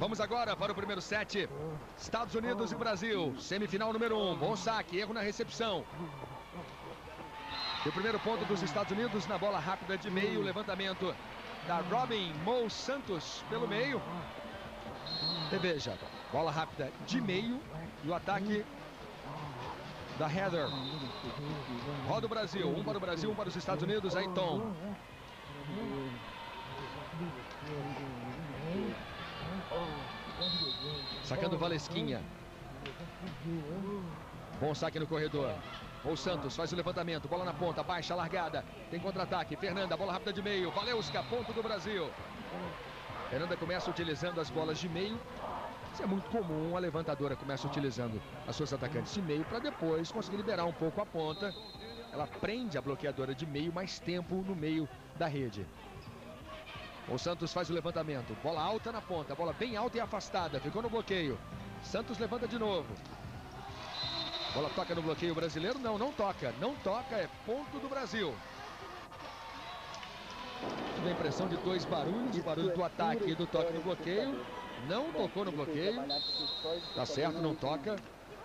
Vamos agora para o primeiro set. Estados Unidos e Brasil. Semifinal número 1. Bom saque, erro na recepção. E o primeiro ponto dos Estados Unidos na bola rápida de meio. Levantamento da Robin Mo Santos pelo meio. E veja, bola rápida de meio. E o ataque da Heather. Roda o Brasil. Um para o Brasil, um para os Estados Unidos. Aí Tom. Sacando Valesquinha. Bom saque no corredor. O Santos faz o levantamento. Bola na ponta, baixa, largada. Tem contra-ataque. Fernanda, bola rápida de meio. Valeuska, ponto do Brasil. Fernanda começa utilizando as bolas de meio. Isso é muito comum. A levantadora começa utilizando as suas atacantes de meio para depois conseguir liberar um pouco a ponta. Ela prende a bloqueadora de meio mais tempo no meio da rede. O Santos faz o levantamento. Bola alta na ponta. Bola bem alta e afastada. Ficou no bloqueio. Santos levanta de novo. Bola toca no bloqueio brasileiro. Não, não toca. Não toca. É ponto do Brasil. Tive a impressão de dois barulhos. O barulho do ataque e do toque no bloqueio. Não tocou no bloqueio. Tá certo, não toca.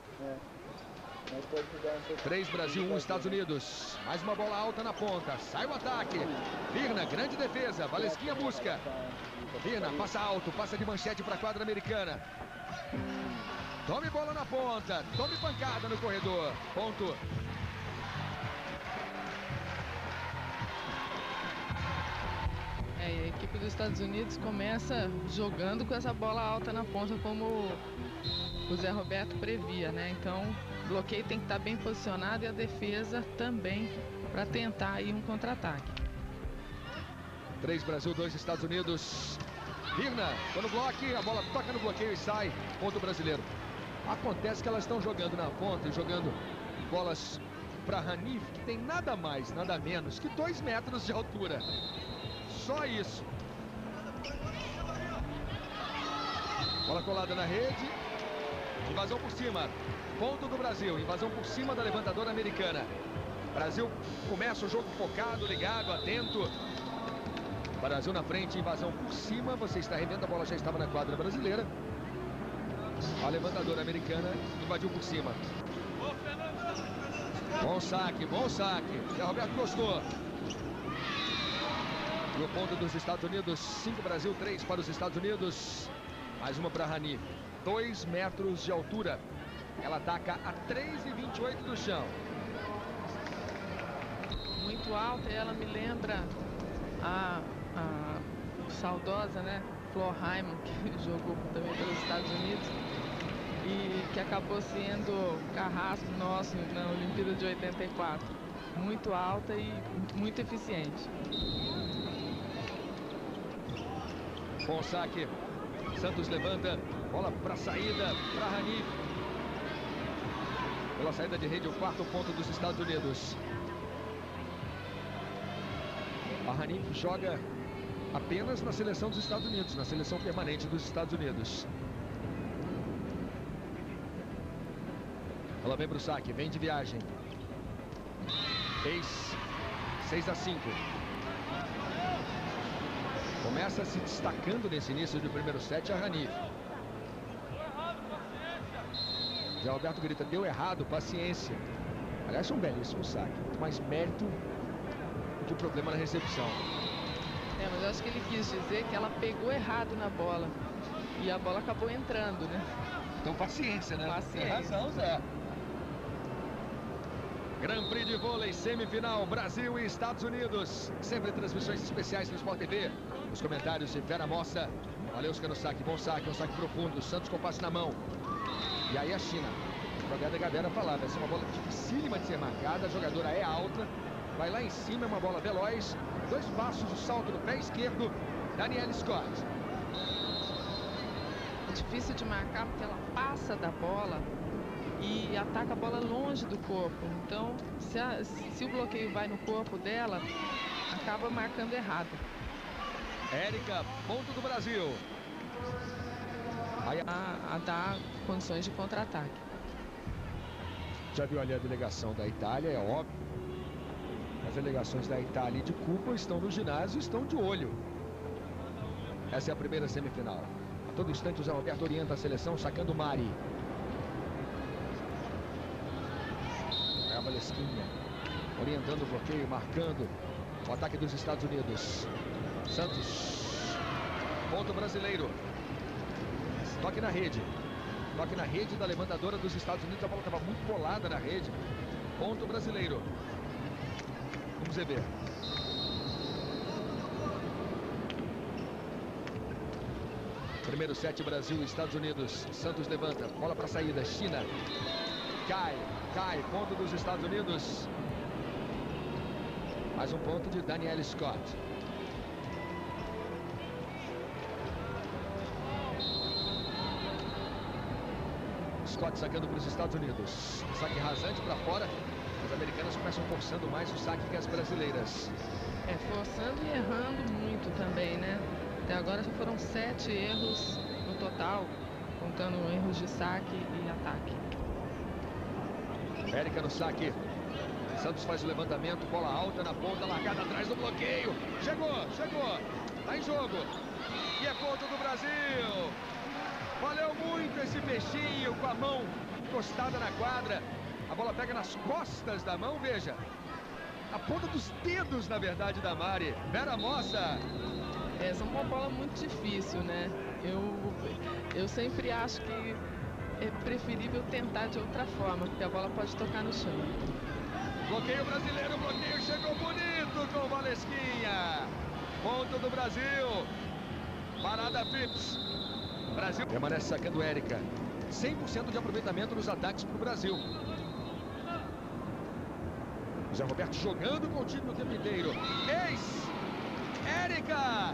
3 Brasil, 1 Estados Unidos. Mais uma bola alta na ponta. Sai o ataque. Virna, grande defesa. Valesquinha busca. Virna passa alto, passa de manchete para a quadra americana. Tome bola na ponta. Tome pancada no corredor. Ponto. A equipe dos Estados Unidos começa jogando com essa bola alta na ponta, como o Zé Roberto previa, né? Então, o bloqueio tem que estar bem posicionado e a defesa também, para tentar aí um contra-ataque. 3 Brasil, 2 Estados Unidos. Virna, tô no bloco, a bola toca no bloqueio e sai. Ponto brasileiro. Acontece que elas estão jogando na ponta e jogando bolas para Hanif, que tem nada mais, nada menos que 2 metros de altura. Só isso. Bola colada na rede. Invasão por cima. Ponto do Brasil. Invasão por cima da levantadora americana. Brasil começa o jogo focado, ligado, atento. Brasil na frente, invasão por cima. Você está revendo, a bola já estava na quadra brasileira. A levantadora americana invadiu por cima. Bom saque, bom saque. Zé Roberto gostou. E o ponto dos Estados Unidos, 5 Brasil, 3 para os Estados Unidos. Mais uma para Rani. 2 metros de altura. Ela ataca a 3,28 do chão. Muito alta, e ela me lembra a saudosa, né, Flor Hyman, que jogou também pelos Estados Unidos e que acabou sendo carrasco nosso na Olimpíada de 84. Muito alta e muito eficiente. Bom saque. Santos levanta. Bola para saída para Rani. Pela saída de rede, o 4º ponto dos Estados Unidos. A Rani joga apenas na seleção dos Estados Unidos, na seleção permanente dos Estados Unidos. Ela vem para o saque, vem de viagem. 6-5. Começa se destacando nesse início do primeiro set a Rani. Zé Alberto grita, deu errado, paciência. Aliás, é um belíssimo saque. Muito mais mérito do que o problema na recepção. Mas eu acho que ele quis dizer que ela pegou errado na bola. E a bola acabou entrando, né? Então paciência, né? Paciência. Tem razão, Zé. Grand Prix de vôlei, semifinal, Brasil e Estados Unidos. Sempre transmissões especiais no Sport TV. Os comentários de Vera Mossa. Valeuska no saque, bom saque, um saque profundo. Santos com passe na mão. E aí a China. O Gada Gabera falava, essa é uma bola dificílima de ser marcada. A jogadora é alta. Vai lá em cima, é uma bola veloz. 2 passos, o salto no pé esquerdo. Danielle Scott. É difícil de marcar porque ela passa da bola e ataca a bola longe do corpo. Então, se o bloqueio vai no corpo dela, acaba marcando errado. Érica, ponto do Brasil. Aí a dar condições de contra-ataque. Já viu ali a delegação da Itália, é óbvio. As delegações da Itália e de Cuba estão no ginásio, estão de olho. Essa é a primeira semifinal. A todo instante o Zé Roberto orienta a seleção, sacando o Mari. É a Valesquinha, orientando o bloqueio, marcando o ataque dos Estados Unidos. Santos, ponto brasileiro. Toque na rede. Toque na rede da levantadora dos Estados Unidos. A bola estava muito colada na rede. Ponto brasileiro. Vamos ver. Primeiro set, Brasil e Estados Unidos. Santos levanta, bola para saída. China cai, ponto dos Estados Unidos. Mais um ponto de Danielle Scott. Scott sacando para os Estados Unidos. Saque rasante para fora. As americanas começam forçando mais o saque que as brasileiras. Forçando e errando muito também, né? Até agora já foram 7 erros no total, contando erros de saque e ataque. Érica no saque. Santos faz o levantamento, bola alta na ponta, largada atrás do bloqueio. Chegou. Tá em jogo. E é ponto do Brasil. Valeu muito esse peixinho com a mão encostada na quadra. A bola pega nas costas da mão, veja. A ponta dos dedos, na verdade, da Mari. Vera Mossa. Essa é uma bola muito difícil, né? Eu sempre acho que é preferível tentar de outra forma, porque a bola pode tocar no chão. Bloqueio brasileiro, bloqueio chegou bonito com o Valesquinha. Ponto do Brasil. Parada Phipps. Brasil permanece sacando Érica. 100% de aproveitamento nos ataques para o Brasil. Zé Roberto jogando com o time no tempo inteiro. Érica,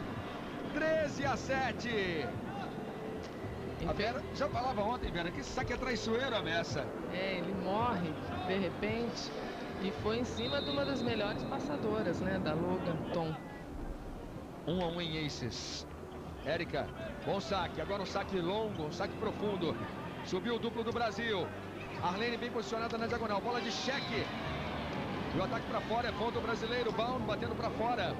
13-7. A Vera já falava ontem, Vera, que esse saque é traiçoeiro, a Messa. Ele morre de repente e foi em cima de uma das melhores passadoras, né, da Logan Tom. 1-1 em aces. Érica, bom saque, agora um saque longo, um saque profundo. Subiu o duplo do Brasil. Arlene bem posicionada na diagonal, bola de cheque. E o ataque para fora é ponto brasileiro. Baum batendo para fora.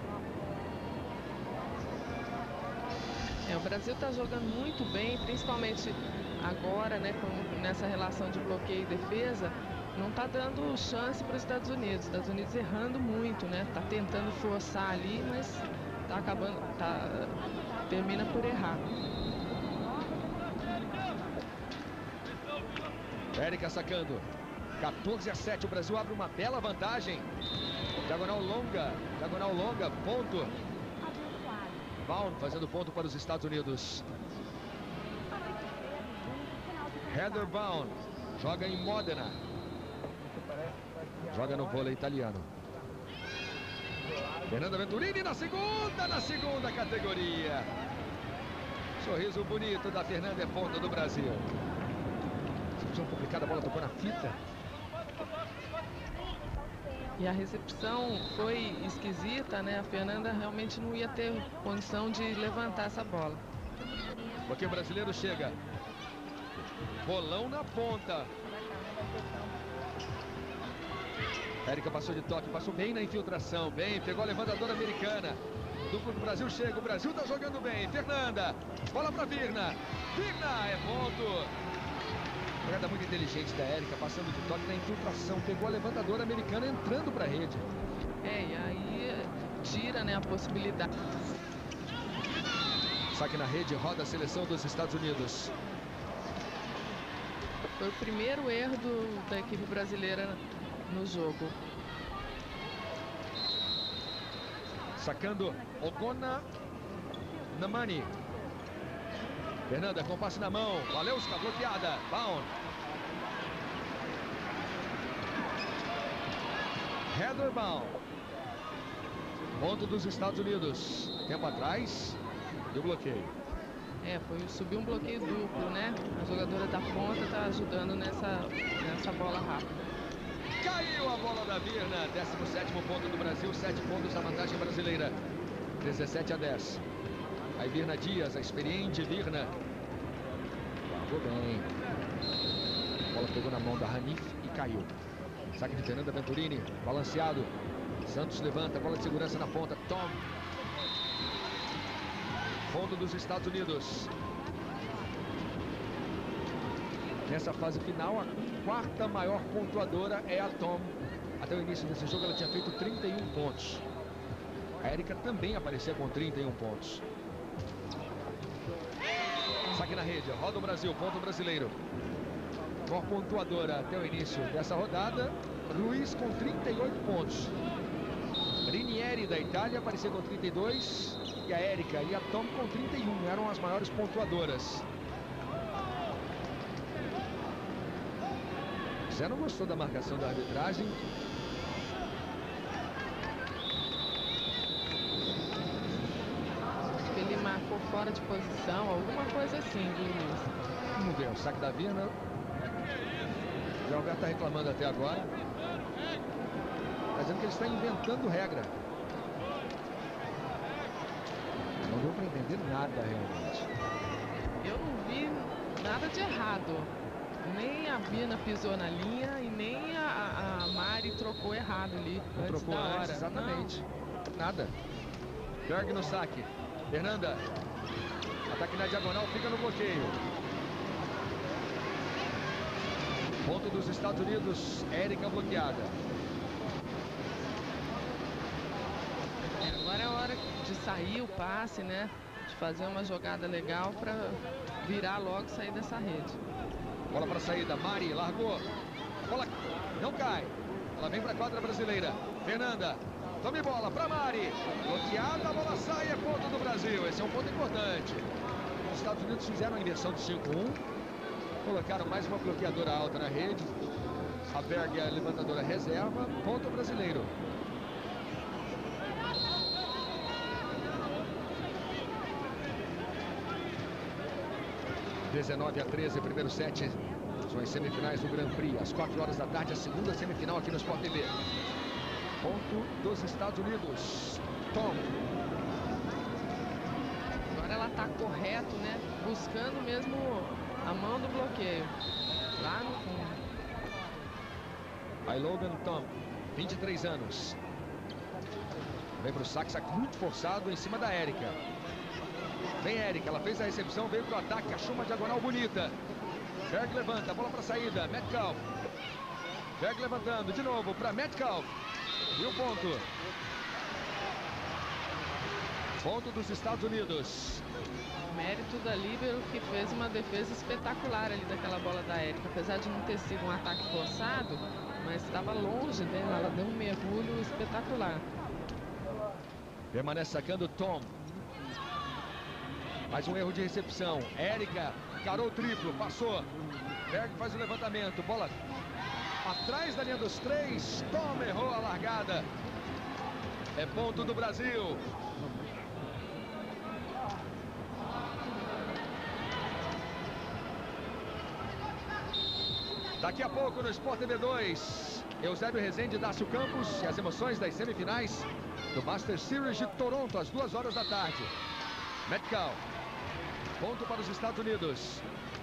O Brasil está jogando muito bem, principalmente agora, né, nessa relação de bloqueio e defesa. Não está dando chance para os Estados Unidos. Os Estados Unidos errando muito, né? Está tentando forçar ali, mas está acabando, termina por errar. Érica sacando. 14-7, o Brasil abre uma bela vantagem. Diagonal longa, ponto. Baum fazendo ponto para os Estados Unidos. Heather Baum joga em Modena. Joga no vôlei italiano. Fernanda Venturini na segunda categoria. Sorriso bonito da Fernanda, é ponto do Brasil. Situação complicada, a bola tocou na fita. E a recepção foi esquisita, né? A Fernanda realmente não ia ter condição de levantar essa bola. Porque o brasileiro chega. Bolão na ponta. Érica passou de toque, passou bem na infiltração. Bem, pegou a levantadora americana. O duplo do Brasil chega, o Brasil tá jogando bem. Fernanda, bola para Virna. Virna, é ponto. Jogada muito inteligente da Érica, passando de toque na infiltração. Pegou a levantadora americana entrando para a rede. E aí tira, né, a possibilidade. Saque na rede, roda a seleção dos Estados Unidos. Foi o primeiro erro da equipe brasileira no jogo. Sacando Ogona Namani. Fernanda com passe na mão. Valeuska bloqueada. Baum. Heather Baum. Ponto dos Estados Unidos. Tempo atrás. E o bloqueio. Subiu um bloqueio duplo, né? A jogadora da ponta está ajudando nessa bola rápida. Caiu a bola da Virna. 17º ponto do Brasil. 7 pontos da vantagem brasileira. 17-10. Aí Virna Dias, a experiente Virna. Jogou bem. A bola pegou na mão da Hanif e caiu. Saque de Fernanda Venturini, balanceado. Santos levanta, bola de segurança na ponta. Tom. Fundo dos Estados Unidos. Nessa fase final, a quarta maior pontuadora é a Tom. Até o início desse jogo ela tinha feito 31 pontos. A Érica também aparecia com 31 pontos. Saque na rede, roda o Brasil, ponto brasileiro. Maior pontuadora até o início dessa rodada, Ruiz com 38 pontos. Rinieri da Itália aparecia com 32 e a Érica e a Tom com 31 eram as maiores pontuadoras. Zé não gostou da marcação da arbitragem. Acho que ele marcou fora de posição, alguma coisa assim, viu, Luiz? Vamos ver, o saque da Virna. O Alberto está reclamando até agora. Está dizendo que ele está inventando regra. Não deu para entender nada realmente. Eu não vi nada de errado. Nem a Virna pisou na linha e nem a Mari trocou errado ali. Não trocou da hora. antes, exatamente. Não. Nada. Berg no saque. Fernanda. Ataque na diagonal, fica no bloqueio. Ponto dos Estados Unidos, Érica bloqueada. Agora é a hora de sair o passe, né? De fazer uma jogada legal para virar logo e sair dessa rede. Bola para saída, Mari largou. Bola não cai. Ela vem para a quadra brasileira. Fernanda, tome bola para Mari. Bloqueada, a bola sai, é ponto do Brasil. Esse é um ponto importante. Os Estados Unidos fizeram a inversão de 5-1. Colocaram mais uma bloqueadora alta na rede. A Berg é a levantadora reserva. Ponto brasileiro. — 19-13, primeiro set. São as semifinais do Grand Prix. Às 4 horas da tarde, a segunda semifinal aqui no Sport TV. Ponto dos Estados Unidos. Tom. Agora ela tá correto, né? Buscando mesmo a mão do bloqueio. Lá no fundo. A Logan Tom, 23 anos. Vem pro saque muito forçado em cima da Érica. Vem Érica, ela fez a recepção, veio pro ataque, achou uma diagonal bonita. Berg levanta, bola para saída, Metcalf. Berg levantando, de novo para Metcalf. E o ponto. Ponto dos Estados Unidos. Mérito da líbero, que fez uma defesa espetacular ali daquela bola da Érica. Apesar de não ter sido um ataque forçado, mas estava longe dela, ela deu um mergulho espetacular. Permanece sacando Tom. Mais um erro de recepção. Érica encarou o triplo, passou. Berg faz o levantamento, bola atrás da linha dos 3. Tom errou a largada. É ponto do Brasil. Daqui a pouco no Sport TV 2, Eusébio Rezende e Dácio Campos e as emoções das semifinais do Master Series de Toronto, às 2 horas da tarde. Metcalf. Ponto para os Estados Unidos.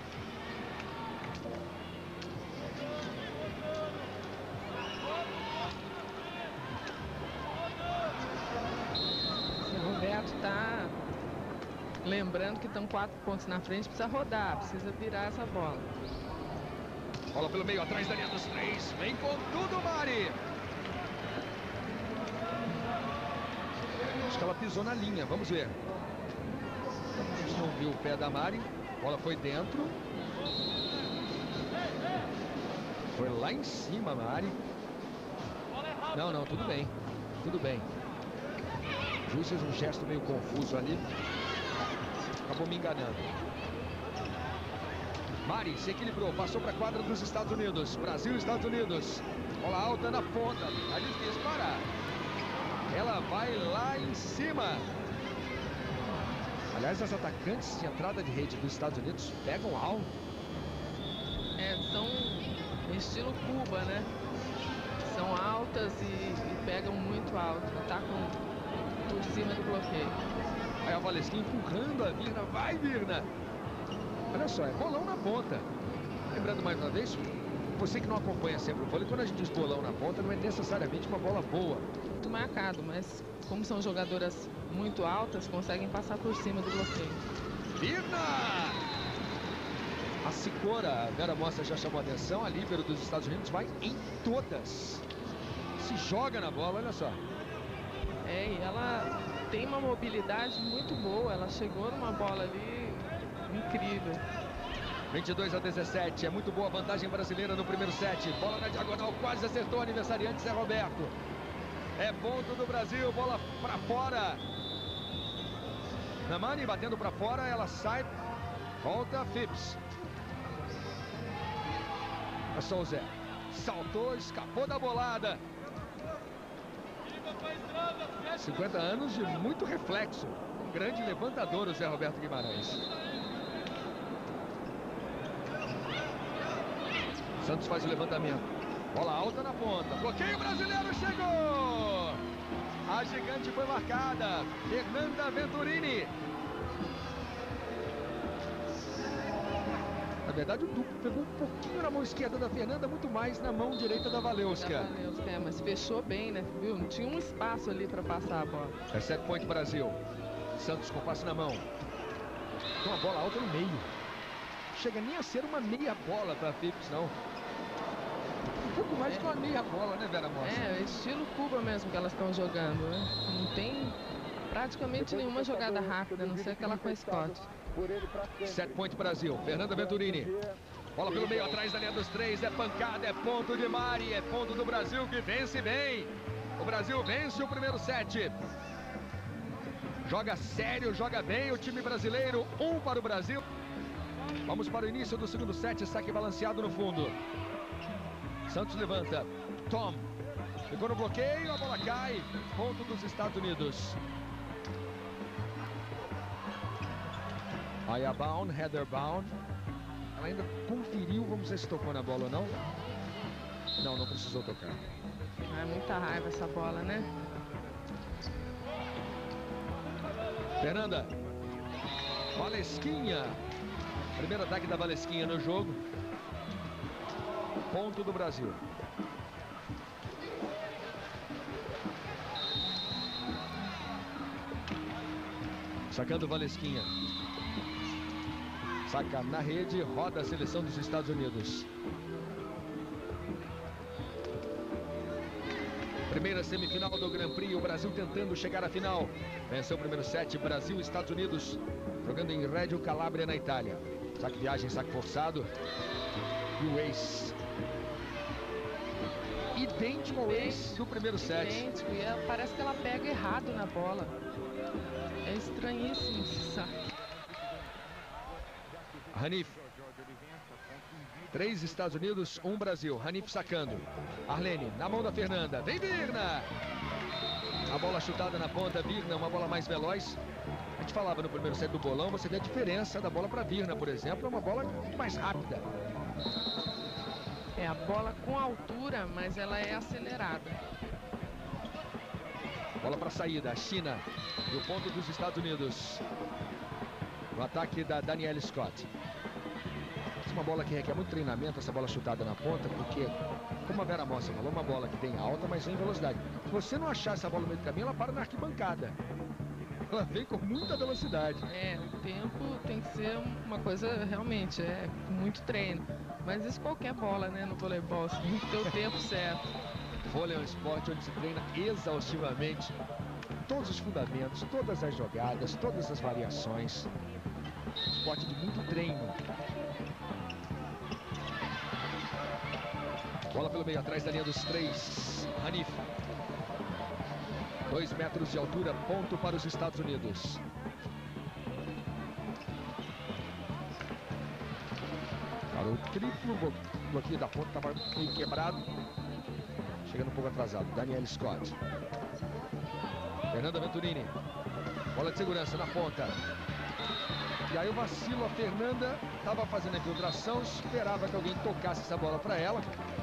O Roberto está lembrando que estão 4 pontos na frente, precisa rodar, precisa virar essa bola. Bola pelo meio, atrás da linha dos 3. Vem com tudo, Mari. Acho que ela pisou na linha, vamos ver. A gente não viu o pé da Mari. A bola foi dentro. Foi lá em cima, Mari. Não, tudo bem. Tudo bem. O juiz fez um gesto meio confuso ali. Acabou me enganando. Mari se equilibrou, passou para a quadra dos Estados Unidos. Brasil e Estados Unidos. Bola alta na ponta. Tá difícil parar. Ela vai lá em cima. Aliás, as atacantes de entrada de rede dos Estados Unidos pegam alto. São estilo Cuba, né? São altas e pegam muito alto. Atacam por cima do bloqueio. Aí a Valesquinha empurrando a Virna. Vai, Virna! Olha só, é bolão na ponta. Lembrando mais uma vez, você que não acompanha sempre o vôlei, quando a gente diz bolão na ponta, não é necessariamente uma bola boa. Muito marcado, mas como são jogadoras muito altas, conseguem passar por cima do bloqueio. Virna! A Esse Cora, a Vera Mostra já chamou a atenção, a líbero dos Estados Unidos vai em todas. Se joga na bola, olha só. E ela tem uma mobilidade muito boa, ela chegou numa bola ali incrível. 22-17, é muito boa a vantagem brasileira no primeiro set. Bola na diagonal, quase acertou o aniversariante Zé Roberto. É ponto do Brasil, bola para fora. Namani batendo para fora, ela sai, volta Phipps. Passou o Zé, saltou, escapou da bolada. 50 anos de muito reflexo. Um grande levantador o Zé Roberto Guimarães. Santos faz o levantamento. Bola alta na ponta. Bloqueio brasileiro, chegou! A gigante foi marcada. Fernanda Venturini. Na verdade, o duplo pegou um pouquinho na mão esquerda da Fernanda, muito mais na mão direita da Valeuska. Mas fechou bem, né? Viu? Não tinha um espaço ali para passar a bola. É set point Brasil. Santos com passe na mão. Com a bola alta no meio. Chega nem a ser uma meia bola para Phipps, não. Um pouco mais que uma meia bola, né, Vera Mostra? É estilo Cuba mesmo que elas estão jogando, né? Não tem praticamente nenhuma jogada rápida, a não ser aquela com a Scott. Set point Brasil. Fernanda Venturini. Bola pelo meio, atrás da linha dos três. É pancada, é ponto de Mari. É ponto do Brasil que vence bem. O Brasil vence o primeiro set. Joga sério, joga bem o time brasileiro. 1 para o Brasil. Vamos para o início do segundo set. Saque balanceado no fundo. Santos levanta. Tom. Ficou no bloqueio, a bola cai. Ponto dos Estados Unidos. Aya Bound, Heather Bound. Ela ainda conferiu, vamos ver se tocou na bola ou não. Não, não precisou tocar. É muita raiva essa bola, né? Fernanda. Valesquinha. Primeiro ataque da Valesquinha no jogo. Ponto do Brasil. Sacando Valesquinha. Saca na rede, roda a seleção dos Estados Unidos. Primeira semifinal do Grand Prix, o Brasil tentando chegar à final. Venceu o primeiro set, Brasil e Estados Unidos, jogando em Reggio Calabria, na Itália. Saque viagem, saque forçado. E o ace. Idêntico ao ace do primeiro set. Idêntico, e parece que ela pega errado na bola. É estranhíssimo esse saque. Hanif. 3 Estados Unidos, 1 Brasil. Hanif sacando. Arlene, na mão da Fernanda. Vem Virna! A bola chutada na ponta, Virna, uma bola mais veloz. A gente falava no primeiro set do bolão, você vê a diferença da bola para Virna, por exemplo. É uma bola muito mais rápida. É a bola com altura, mas ela é acelerada. Bola para saída, a China, do ponto dos Estados Unidos. O ataque da Danielle Scott. Uma bola que requer muito treinamento, essa bola chutada na ponta, porque, como a Vera Mostra falou, uma bola que tem alta, mas vem em velocidade. Se você não achar essa bola no meio do caminho, ela para na arquibancada. Ela vem com muita velocidade. O tempo tem que ser uma coisa realmente, com muito treino. Mas isso qualquer bola, né, no voleibol, você tem que ter o tempo certo. Vôlei é um esporte onde se treina exaustivamente todos os fundamentos, todas as jogadas, todas as variações. Esporte de muito treino. Bola pelo meio, atrás da linha dos três. Hanif. 2 metros de altura, ponto para os Estados Unidos. Para o triplo, bloqueio da ponta estava meio quebrado. Chegando um pouco atrasado. Danielle Scott. Fernanda Venturini. Bola de segurança na ponta. E aí o vacilo, a Fernanda estava fazendo a infiltração, esperava que alguém tocasse essa bola para ela.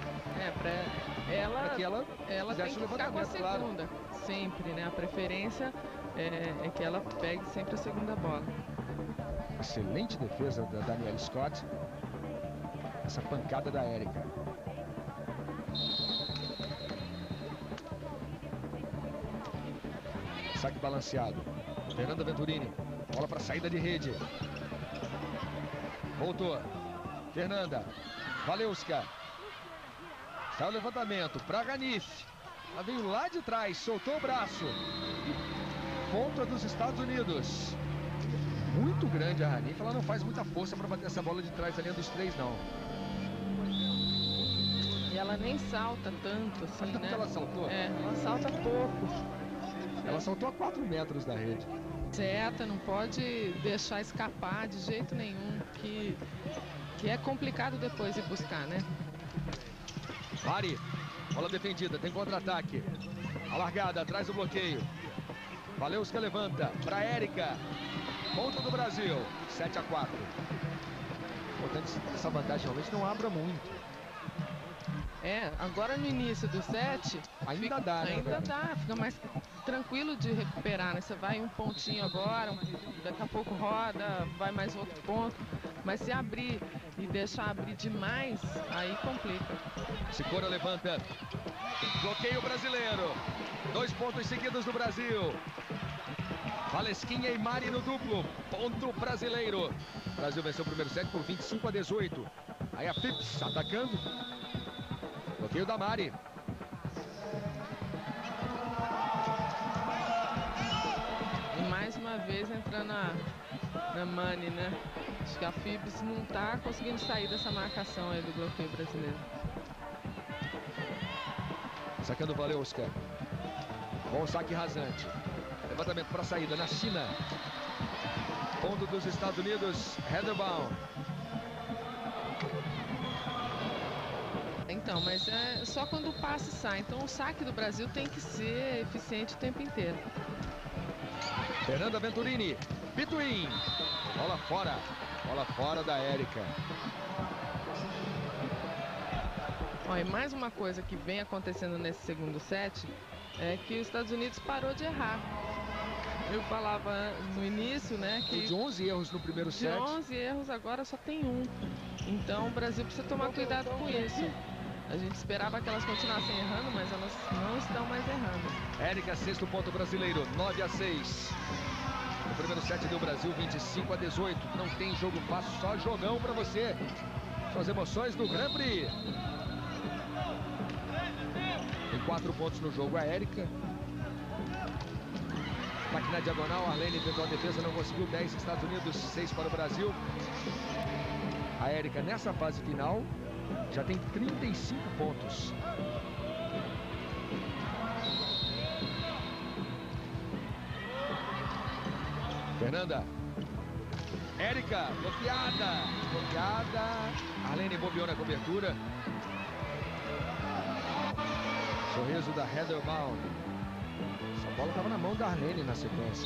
Para que ela tem que ficar com a segunda, claro. Sempre, né? A preferência é que ela pegue sempre a segunda bola. Excelente defesa da Danielle Scott. Essa pancada da Érica. Saque balanceado. Fernanda Venturini. Bola para saída de rede. Voltou. Fernanda. Valeuska. Sai o levantamento para Hanif. Ela veio lá de trás, soltou o braço. Ponta dos Estados Unidos. Muito grande a Hanif. Ela não faz muita força para bater essa bola de trás da linha dos 3, não. E ela nem salta tanto assim, né? Ela saltou? É, ela salta pouco. Ela saltou a 4 metros da rede. Certa, não pode deixar escapar de jeito nenhum, que é complicado depois ir buscar, né? Mari, bola defendida, tem contra-ataque. A largada, atrás do bloqueio. Valeuska levanta para Érica. Ponto do Brasil, 7-4. Importante que essa vantagem realmente não abra muito. Agora no início do set ainda dá, né? Ainda dá, fica mais tranquilo de recuperar, né? Você vai um pontinho agora, daqui a pouco roda, vai mais outro ponto. Mas se abrir e deixar abrir demais, aí complica. Sikora levanta. Bloqueio brasileiro. 2 pontos seguidos do Brasil. Valesquinha e Mari no duplo. Ponto brasileiro. O Brasil venceu o primeiro set por 25-18. Aí a Phipps atacando. Bloqueio da Mari. E mais uma vez entrando na Mani, né? Acho que a Phipps não tá conseguindo sair dessa marcação aí do bloqueio brasileiro. Sacando Valeuska. Bom saque rasante. Levantamento para saída na China. Ponto dos Estados Unidos. Heatherbaum. Então, mas é só quando o passe sai. Então o saque do Brasil tem que ser eficiente o tempo inteiro. Fernanda Venturini. Between. Bola fora. Bola fora da Érica. Ó, e mais uma coisa que vem acontecendo nesse segundo set é que os Estados Unidos parou de errar. Eu falava no início, né, que de 11 erros no primeiro set. De 11 erros agora só tem 1. Então o Brasil precisa tomar cuidado com isso. A gente esperava que elas continuassem errando, mas elas não estão mais errando. Érica, 6º ponto brasileiro, 9-6. No primeiro set deu Brasil 25-18. Não tem jogo fácil, só jogão pra você. São as emoções do Grand Prix. Tem 4 pontos no jogo a Érica. Ataque na diagonal, Arlene tentou a defesa, não conseguiu. 10 Estados Unidos, 6 para o Brasil. A Érica nessa fase final já tem 35 pontos. Fernanda. Érica, bloqueada. Arlene bobeou na cobertura. Sorriso da Heatherbaum. Essa bola estava na mão da Arlene na sequência.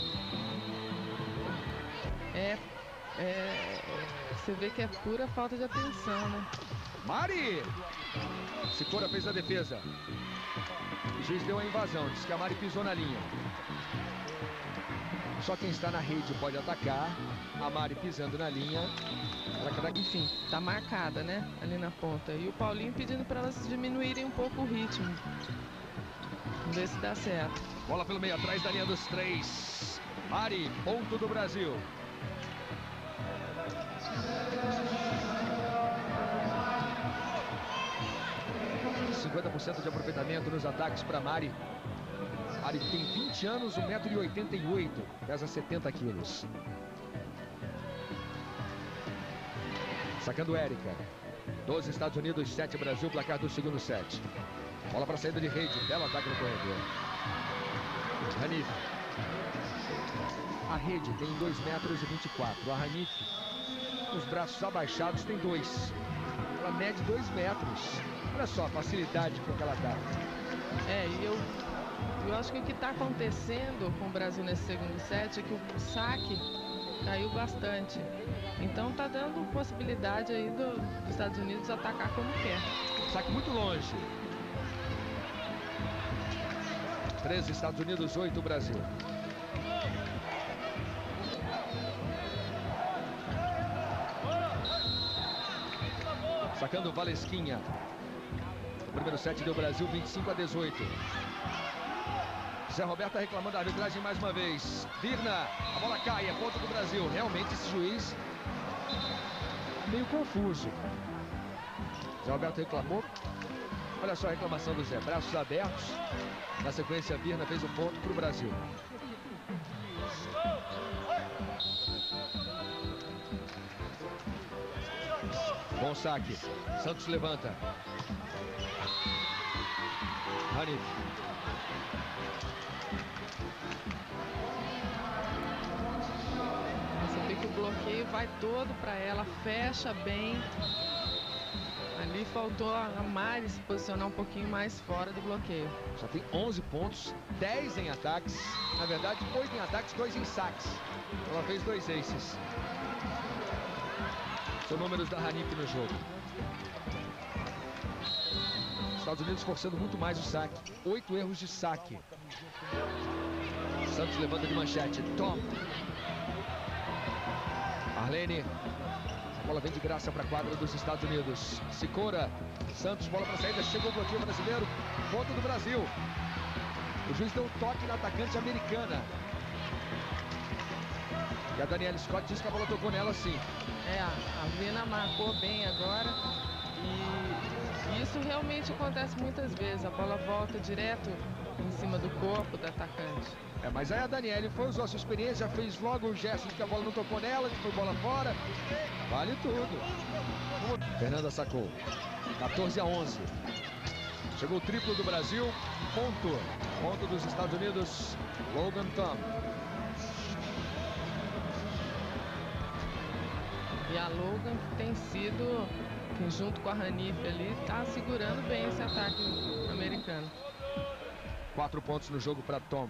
Você vê que é pura falta de atenção, né? Mari! Sikora fez a defesa. O juiz deu a invasão, disse que a Mari pisou na linha. Só quem está na rede pode atacar. A Mari pisando na linha. Enfim, tá marcada, né? Ali na ponta. E o Paulinho pedindo para elas diminuírem um pouco o ritmo. Vamos ver se dá certo. Bola pelo meio, atrás da linha dos 3. Mari, ponto do Brasil. ,50% de aproveitamento nos ataques para Mari. Mari tem 20 anos, 1,88 m, pesa 70 quilos. Sacando Érica. 12 Estados Unidos, 7 Brasil, placar do segundo set. Bola para saída de rede, belo ataque no corredor. Hanif. A rede tem 2,24 m. A Hanif, os braços abaixados, tem 2. Ela mede 2 metros. Olha só a facilidade com que ela dá. E eu acho que o que está acontecendo com o Brasil nesse segundo set é que o saque caiu bastante. Então tá dando possibilidade aí dos Estados Unidos atacar como quer. Saque muito longe. 13 Estados Unidos, 8 Brasil. Sacando Valesquinha. O primeiro set deu Brasil 25-18. Zé Roberto reclamando da arbitragem mais uma vez. Virna, a bola cai, é ponto do Brasil. Realmente esse juiz meio confuso. Zé Roberto reclamou. Olha só a reclamação do Zé. Braços abertos. Na sequência, a Virna fez o ponto para o Brasil. Bom saque. Santos levanta. Hanif. Você vê que o bloqueio vai todo para ela, fecha bem. Ali faltou a Mari se posicionar um pouquinho mais fora do bloqueio. Já tem 11 pontos, 10 em ataques. Na verdade, 8 em ataques, 2 em saques. Ela fez 2 aces. São números da Hanif no jogo. Estados Unidos forçando muito mais o saque. 8 erros de saque. Santos levanta de manchete. Tom. Arlene. A bola vem de graça para a quadra dos Estados Unidos. Sicora. Santos, bola para saída. Chegou o bloqueio brasileiro. Ponto do Brasil. O juiz deu um toque na atacante americana. E a Daniela Scott disse que a bola tocou nela sim. A Virna marcou bem agora. E isso realmente acontece muitas vezes. A bola volta direto em cima do corpo do atacante. Mas aí a Daniela usou a sua experiência, fez logo o gesto de que a bola não tocou nela, que foi bola fora. Vale tudo. Fernanda sacou. 14-11. Chegou o triplo do Brasil. Ponto dos Estados Unidos. Logan Tom. E a Logan tem sido, junto com a Hanif ali, tá segurando bem esse ataque americano. 4 pontos no jogo para Tom.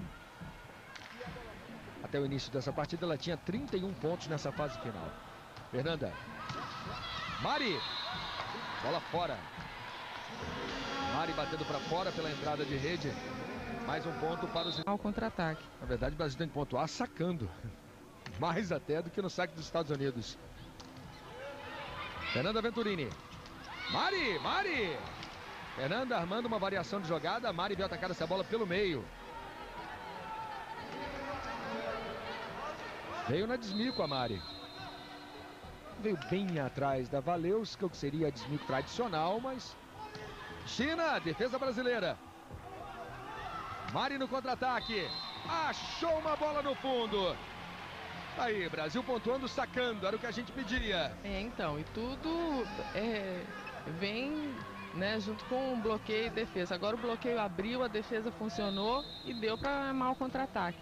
Até o início dessa partida ela tinha 31 pontos nessa fase final. Fernanda. Mari. Bola fora. Mari batendo para fora pela entrada de rede. Mais um ponto para os... Ao contra-ataque. Na verdade o Brasil tem que pontuar sacando. Mais até do que no saque dos Estados Unidos. Fernanda Venturini. Mari. Fernanda armando uma variação de jogada. Mari veio atacar essa bola pelo meio. Veio na desmico a Mari. Veio bem atrás da Valeuska, que seria a desmico tradicional, mas... China, defesa brasileira. Mari no contra-ataque. Achou uma bola no fundo. Aí, Brasil pontuando, sacando. Era o que a gente pedia. Então, e tudo vem, né, junto com o bloqueio e defesa. Agora o bloqueio abriu, a defesa funcionou e deu para armar o contra-ataque.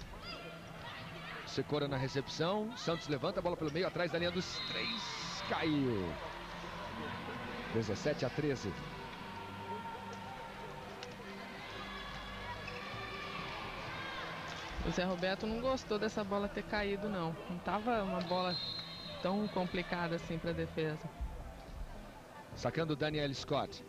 Sicora na recepção. Santos levanta a bola pelo meio, atrás da linha dos 3. Caiu. 17-13. O Zé Roberto não gostou dessa bola ter caído, não. Não estava uma bola tão complicada assim para a defesa. Sacando Daniela Scott.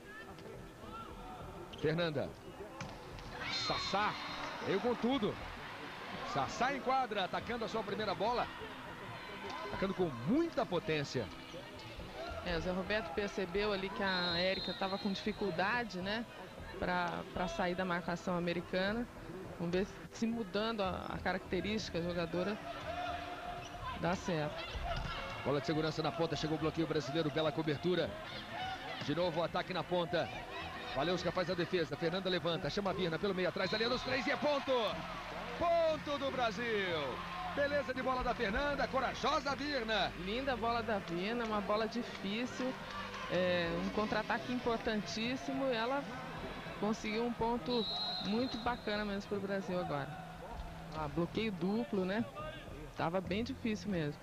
Fernanda. Sassá. Veio com tudo. Sassá em quadra, atacando a sua primeira bola. Atacando com muita potência. O Zé Roberto percebeu ali que a Érica estava com dificuldade, né? Para sair da marcação americana. Vamos ver se mudando a característica a jogadora dá certo. Bola de segurança na ponta, chegou o bloqueio brasileiro, bela cobertura. De novo o ataque na ponta. Valeuska faz a defesa, Fernanda levanta, chama a Virna pelo meio, atrás da linha dos 3 e é ponto! Ponto do Brasil! Beleza de bola da Fernanda, corajosa Virna. Linda bola da Virna, uma bola difícil, um contra-ataque importantíssimo. E ela conseguiu um ponto muito bacana mesmo para o Brasil agora. Bloqueio duplo, né? Tava bem difícil mesmo.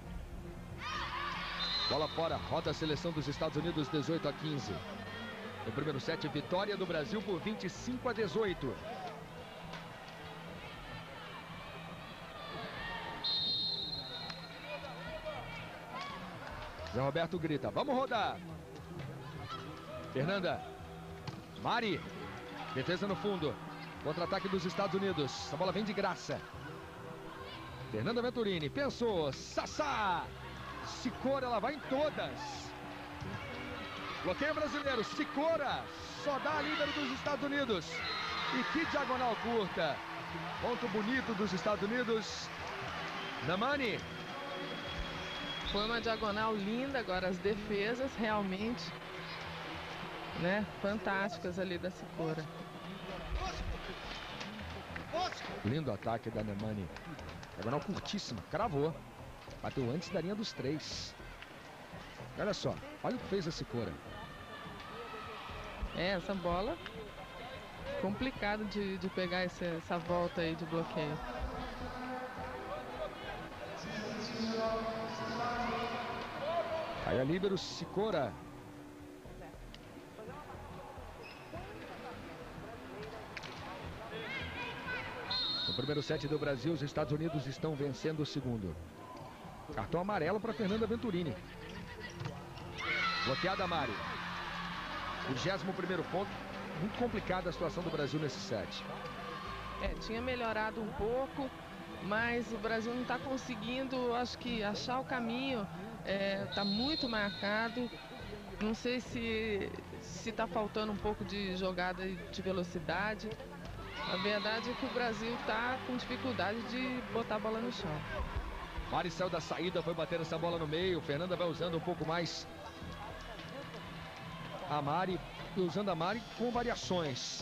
Bola fora, roda a seleção dos Estados Unidos, 18-15. No primeiro set, vitória do Brasil por 25-18. Zé Roberto grita, vamos rodar. Fernanda. Mari. Defesa no fundo. Contra-ataque dos Estados Unidos. A bola vem de graça. Fernanda Venturini. Pensou. Sassá. Sicora, ela vai em todas. Bloqueio brasileiro. Sicora. Só dá a líder dos Estados Unidos. E que diagonal curta. Ponto bonito dos Estados Unidos. Namani. Foi uma diagonal linda. Agora as defesas realmente, né, fantásticas ali da Sikora. Lindo ataque da Nemani. Diagonal curtíssima, cravou. Bateu antes da linha dos 3. Olha só, olha o que fez a Sikora. Essa bola complicado de pegar essa volta aí de bloqueio. Aí a líbero Sikora. No primeiro set do Brasil, os Estados Unidos estão vencendo o segundo. Cartão amarelo para Fernanda Venturini. Bloqueada a Mari. 21º ponto. Muito complicada a situação do Brasil nesse set. Tinha melhorado um pouco, mas o Brasil não está conseguindo, acho que, achar o caminho. Está muito marcado. Não sei se está faltando um pouco de jogada de velocidade. A verdade é que o Brasil está com dificuldade de botar a bola no chão. Mari saiu da saída, foi bater essa bola no meio. Fernanda vai usando um pouco mais a Mari, usando a Mari com variações.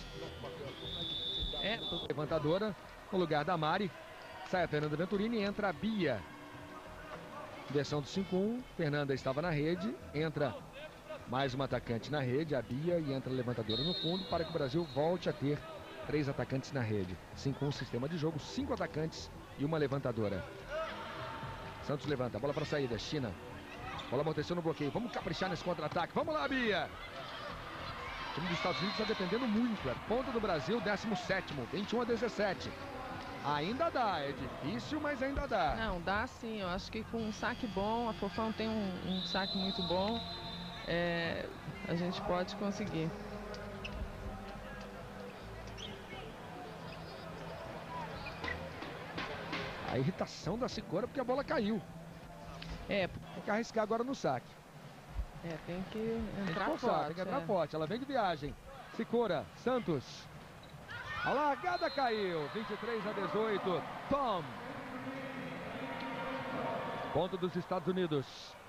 Levantadora no lugar da Mari. Sai a Fernanda Venturini e entra a Bia. Versão do 5-1. Fernanda estava na rede. Entra mais uma atacante na rede, a Bia, e entra a levantadora no fundo para que o Brasil volte a ter 3 atacantes na rede. 5-1 sistema de jogo, 5 atacantes e uma levantadora. Santos levanta, bola para saída, China. Bola amorteceu no bloqueio. Vamos caprichar nesse contra-ataque. Vamos lá, Bia! O time dos Estados Unidos está dependendo muito. É ponta do Brasil, 17º, 21-17. Ainda dá, é difícil, mas ainda dá. Não, dá sim. Eu acho que com um saque bom, a Fofão tem um saque muito bom. A gente pode conseguir. A irritação da Sikora porque a bola caiu. Tem que arriscar agora no saque. Tem que entrar forte. Tem que entrar forte. Ela vem de viagem. Sikora, Santos. A largada caiu. 23-18. Tom. Ponto dos Estados Unidos.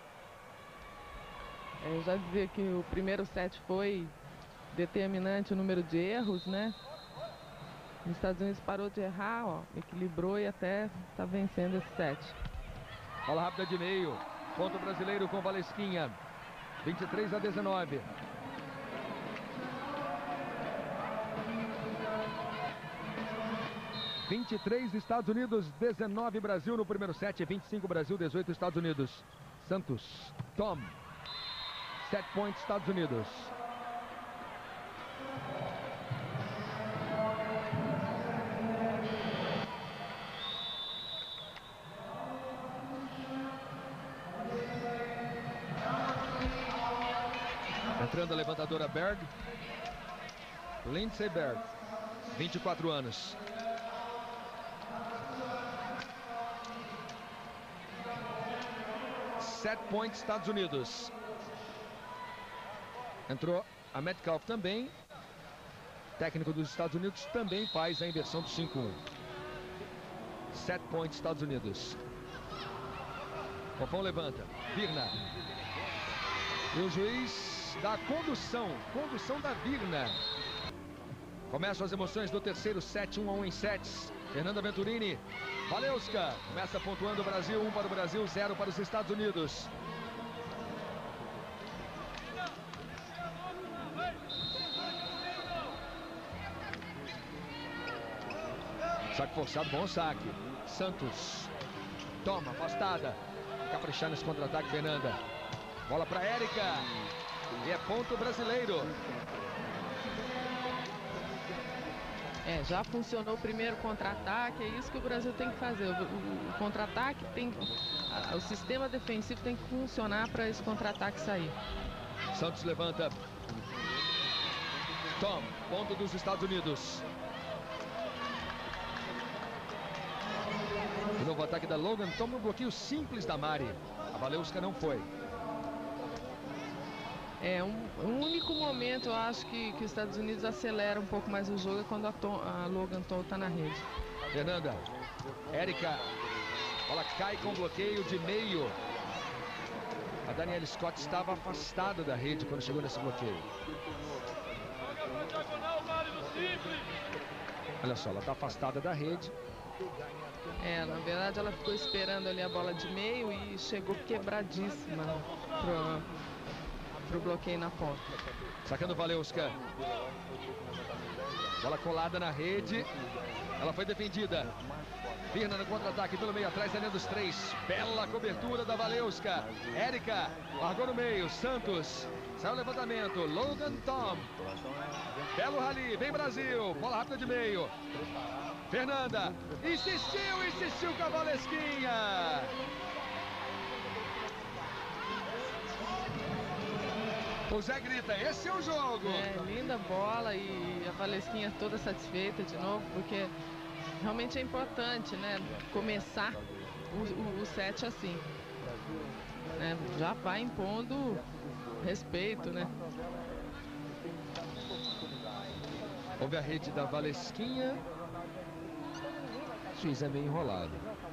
Eu já dizia que o primeiro set foi determinante o número de erros, né? Os Estados Unidos parou de errar, ó, equilibrou e até está vencendo esse set. Bola rápida de meio. Ponto brasileiro com Valesquinha. 23-19. Estados Unidos, 19 Brasil no primeiro set, 25 Brasil, 18 Estados Unidos. Santos, Tom. 7 pontos Estados Unidos. Entrando a levantadora Berg. Lindsey Berg, 24 anos. Set point Estados Unidos. Entrou a Metcalf também. Técnico dos Estados Unidos também faz a inversão do 5-1. Set point Estados Unidos. Fofão levanta. Virna. E o juiz dá a condução da Virna. Começam as emoções do terceiro set, 1-1 em sets. Fernanda Venturini. Valeuska começa pontuando o Brasil, 1 para o Brasil, 0 para os Estados Unidos. Saque forçado, bom saque. Santos toma, afastada. Caprichar nesse contra-ataque, Fernanda. Bola para Érica. E é ponto brasileiro. Já funcionou o primeiro contra-ataque, é isso que o Brasil tem que fazer. O contra-ataque tem... O sistema defensivo tem que funcionar para esse contra-ataque sair. Santos levanta. Tom, ponto dos Estados Unidos. O novo ataque da Logan toma um bloqueio simples da Mari. A Valeuska não foi. Um único momento, eu acho que os Estados Unidos acelera um pouco mais o jogo é quando a Logan Tom está na rede. Fernanda, Érica, bola cai com bloqueio de meio. Danielle Scott estava afastada da rede quando chegou nesse bloqueio. Olha só, ela está afastada da rede. Na verdade ela ficou esperando ali a bola de meio e chegou quebradíssima pro bloqueio na ponta. Sacando Walewska. Bola colada na rede. Ela foi defendida. Virna no contra-ataque pelo meio, atrás da linha dos 3. Bela cobertura da Walewska. Érica largou no meio. Santos. Saiu o levantamento. Logan Tom. Belo rally. Vem Brasil. Bola rápida de meio. Fernanda. Insistiu com a Walesquinha. O Zé grita, esse é o jogo. Linda bola e a Walesquinha toda satisfeita de novo, porque realmente é importante, né, começar o set assim. Já vai impondo respeito, né? Houve a rede da Walesquinha. O juiz é meio enrolado.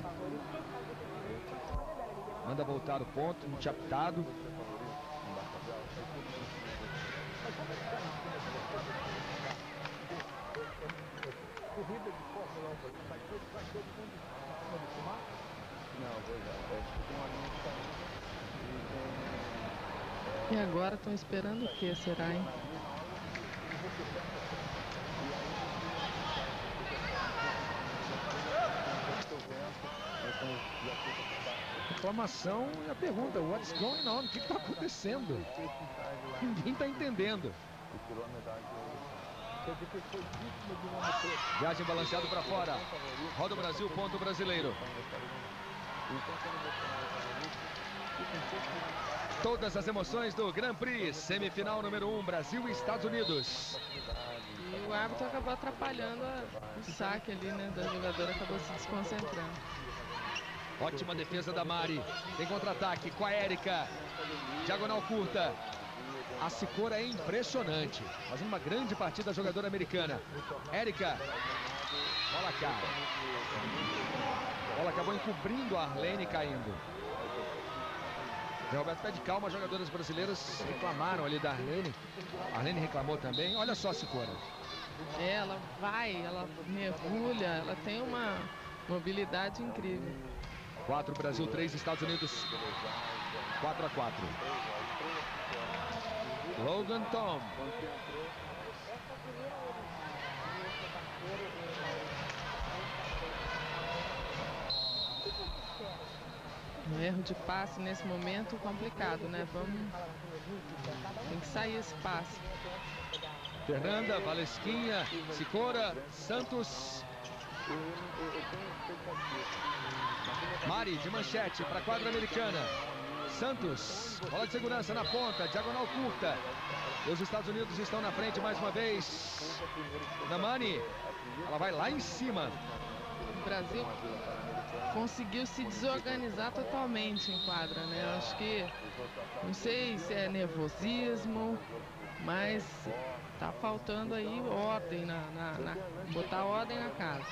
Manda voltar o ponto, não tinha apitado. E agora estão esperando o que, será, hein? Reclamação e a pergunta, what's going on? O que está acontecendo? Ninguém está entendendo. Viagem balanceado para fora. Roda o Brasil, ponto brasileiro. Todas as emoções do Grand Prix, semifinal número 1, Brasil e Estados Unidos. E o árbitro acabou atrapalhando o saque ali, né, da jogadora, acabou se desconcentrando. Ótima defesa da Mari. Tem contra-ataque com a Érica. Diagonal curta. A Sicora é impressionante. Fazendo uma grande partida a jogadora americana. Érica. Bola cai. Bola acabou encobrindo a Arlene caindo. O Roberto pede calma, as jogadoras brasileiras reclamaram ali da Arlene. A Arlene reclamou também. Olha só a Sicora. Ela vai, ela mergulha, ela tem uma mobilidade incrível. 4 Brasil, 3 Estados Unidos. 4-4. Logan Tom. Um erro de passe nesse momento complicado, né? Tem que sair esse passe. Fernanda, Walesquinha, Sicora, Santos. Mari de manchete para a quadra americana. Santos, bola de segurança na ponta, diagonal curta. E os Estados Unidos estão na frente mais uma vez. Namani, ela vai lá em cima. O Brasil conseguiu se desorganizar totalmente em quadra, né? Eu acho que, não sei se é nervosismo, mas tá faltando aí ordem, botar ordem na casa.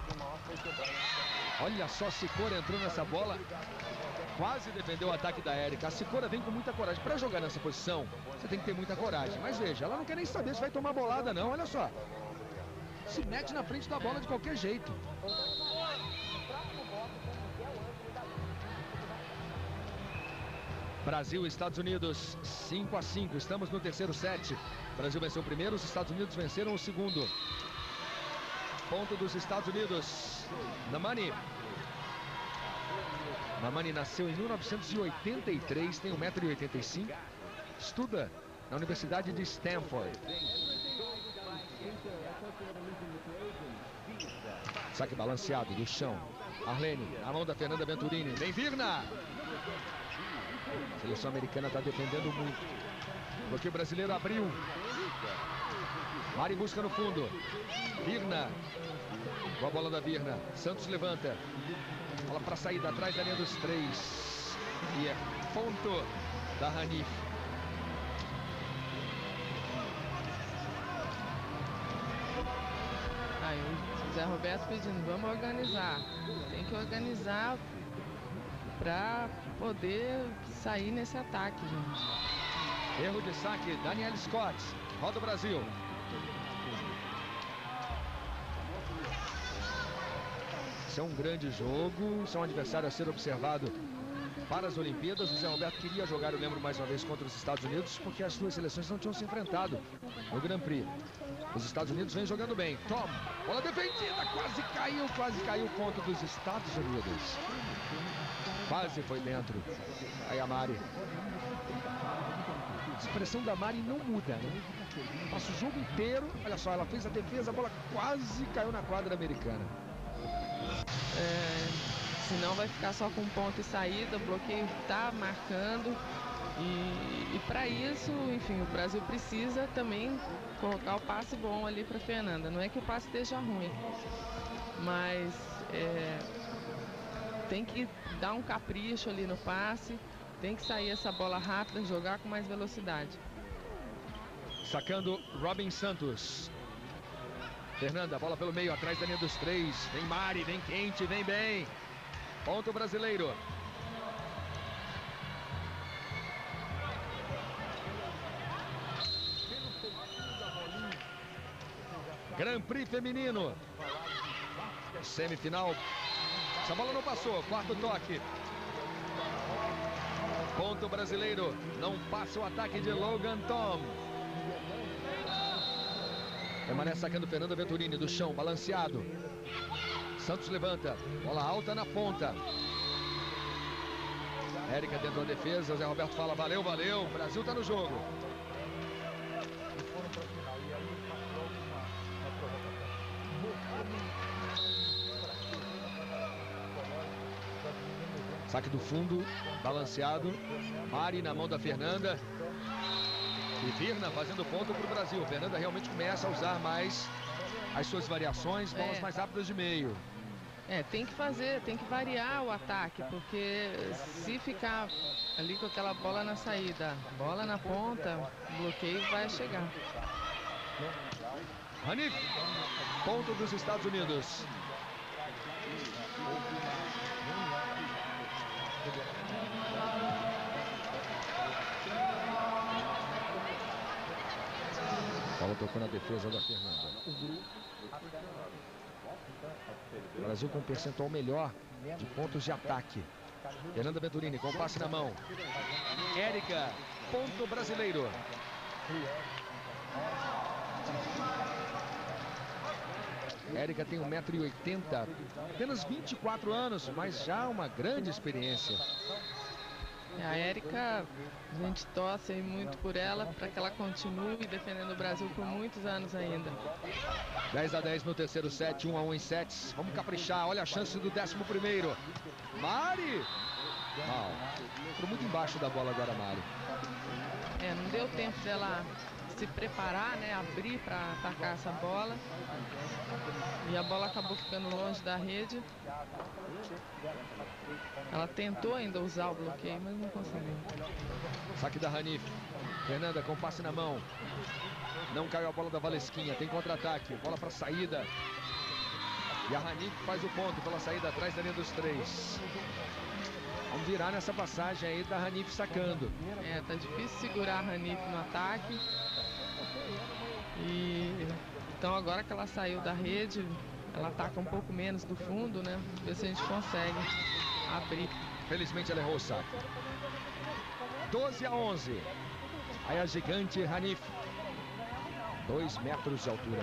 Olha só, a Sicora entrou nessa bola, quase defendeu o ataque da Érica. A Sicora vem com muita coragem. Para jogar nessa posição, você tem que ter muita coragem. Mas veja, ela não quer nem saber se vai tomar bolada não, olha só. Se mete na frente da bola de qualquer jeito. Brasil e Estados Unidos, 5-5. Estamos no terceiro set. O Brasil venceu o primeiro, os Estados Unidos venceram o segundo. Ponto dos Estados Unidos. Namani. Namani nasceu em 1983, tem 1,85 m. Estuda na Universidade de Stanford. Saque balanceado do chão. Arlene, a mão da Fernanda Venturini. Vem Virna. A seleção americana está defendendo muito. Porque o brasileiro abriu. Mari busca no fundo. Virna. Boa bola da Virna. Santos levanta. Bola para saída atrás da linha dos 3. E é ponto da Hanif. Aí o Zé Roberto pedindo, vamos organizar. Tem que organizar para poder sair nesse ataque, gente. Erro de saque, Daniel Scott. Roda o Brasil. Esse é um grande jogo, esse é um adversário a ser observado para as Olimpíadas. O Zé Roberto queria jogar, eu lembro, mais uma vez contra os Estados Unidos, porque as duas seleções não tinham se enfrentado no Grand Prix. Os Estados Unidos vêm jogando bem. Tom, bola defendida, quase caiu o ponto dos Estados Unidos. Quase foi dentro. Aí a Mari. A expressão da Mari não muda, né? Passa o jogo inteiro, olha só, ela fez a defesa, a bola quase caiu na quadra americana. Senão vai ficar só com ponto e saída, o bloqueio está marcando. E para isso, enfim, o Brasil precisa também colocar o passe bom ali para Fernanda. Não é que o passe esteja ruim, mas tem que dar um capricho ali no passe, tem que sair essa bola rápida, jogar com mais velocidade. Sacando Robin Santos. Fernanda, bola pelo meio, atrás da linha dos três. Vem Mari, vem quente, vem bem. Ponto brasileiro. Grand Prix feminino. Semifinal. Essa bola não passou, quarto toque. Ponto brasileiro. Não passa o ataque de Logan Tom. Permanece sacando Fernanda Venturini do chão, balanceado. Santos levanta, bola alta na ponta. Érica dentro da defesa, Zé Roberto fala, valeu, valeu, o Brasil tá no jogo. Saque do fundo, balanceado. Mari na mão da Fernanda. E Virna fazendo ponto para o Brasil. Fernanda realmente começa a usar mais as suas variações, bolas mais rápidas de meio. Tem que fazer, tem que variar o ataque, porque se ficar ali com aquela bola na saída, bola na ponta, o bloqueio vai chegar. Hanif, ponto dos Estados Unidos. Bola tocou na defesa da Fernanda. O Brasil com um percentual melhor de pontos de ataque. Fernanda Venturini com o passe na mão. Érica, ponto brasileiro. Érica tem 1,80 m, apenas 24 anos, mas já uma grande experiência. A Érica, a gente torce muito por ela, para que ela continue defendendo o Brasil por muitos anos ainda. 10-10 no terceiro set, 1-1 em sets. Vamos caprichar, olha a chance do 11º. Mari! Mal. Ficou muito embaixo da bola agora, Mari. Não deu tempo dela se preparar, né, abrir para atacar essa bola. E a bola acabou ficando longe da rede. Ela tentou ainda usar o bloqueio, mas não conseguiu. Saque da Hanif. Fernanda com passe na mão. Não caiu a bola da Valesquinha. Tem contra-ataque. Bola para saída. E a Hanif faz o ponto pela saída atrás da linha dos três. Vamos virar nessa passagem aí da Hanif sacando. Tá difícil segurar a Hanif no ataque. Então agora que ela saiu da rede, ela ataca um pouco menos do fundo, né? Ver se a gente consegue abrir. Felizmente ela errou o saque. 12-11. Aí a gigante Hanif. 2 metros de altura.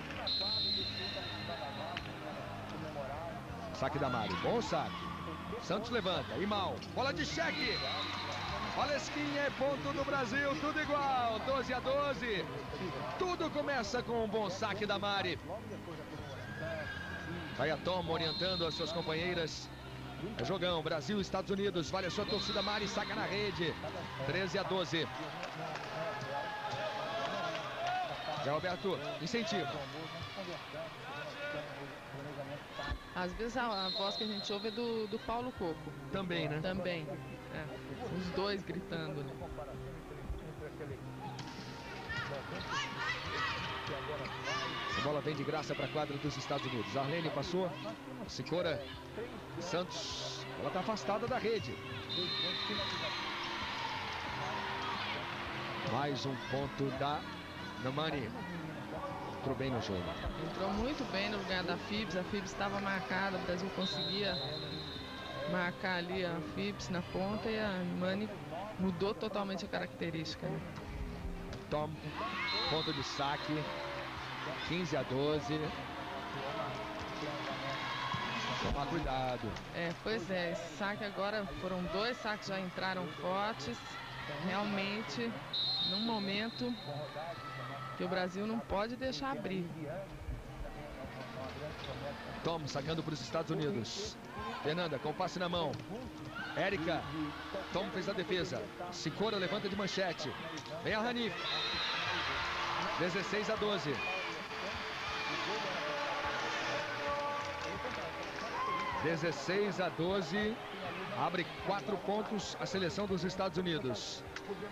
Saque da Mari. Bom saque. Santos levanta. E mal. Bola de cheque. Valesquinha é ponto do Brasil. Tudo igual. 12-12. Tudo começa com um bom saque da Mari. Vai a Tom orientando as suas companheiras. É jogão, Brasil, Estados Unidos. Vale a sua torcida, Mari, saca na rede. 13-12. Zé Roberto, incentivo. Às vezes a voz que a gente ouve é do Paulo Coco. Também, né? Também. Os dois gritando, né? A bola vem de graça para a quadra dos Estados Unidos. Arlene passou. Sicora. Santos. Ela está afastada da rede. Mais um ponto da Namani. Entrou bem no jogo. Entrou muito bem no lugar da Phibbs. A Phibbs estava marcada. O Brasil conseguia marcar ali a Phibbs na ponta. E a Namani mudou totalmente a característica, né? Tom. Ponto de saque. 15-12. Tomar cuidado. Pois é, esse saque agora, foram 2 saques, já entraram fortes. Realmente, num momento que o Brasil não pode deixar abrir. Tom sacando para os Estados Unidos. Fernanda com o passe na mão. Érica. Tom fez a defesa. Sicora levanta de manchete. Vem a Hanif. 16-12. Abre 4 pontos a seleção dos Estados Unidos.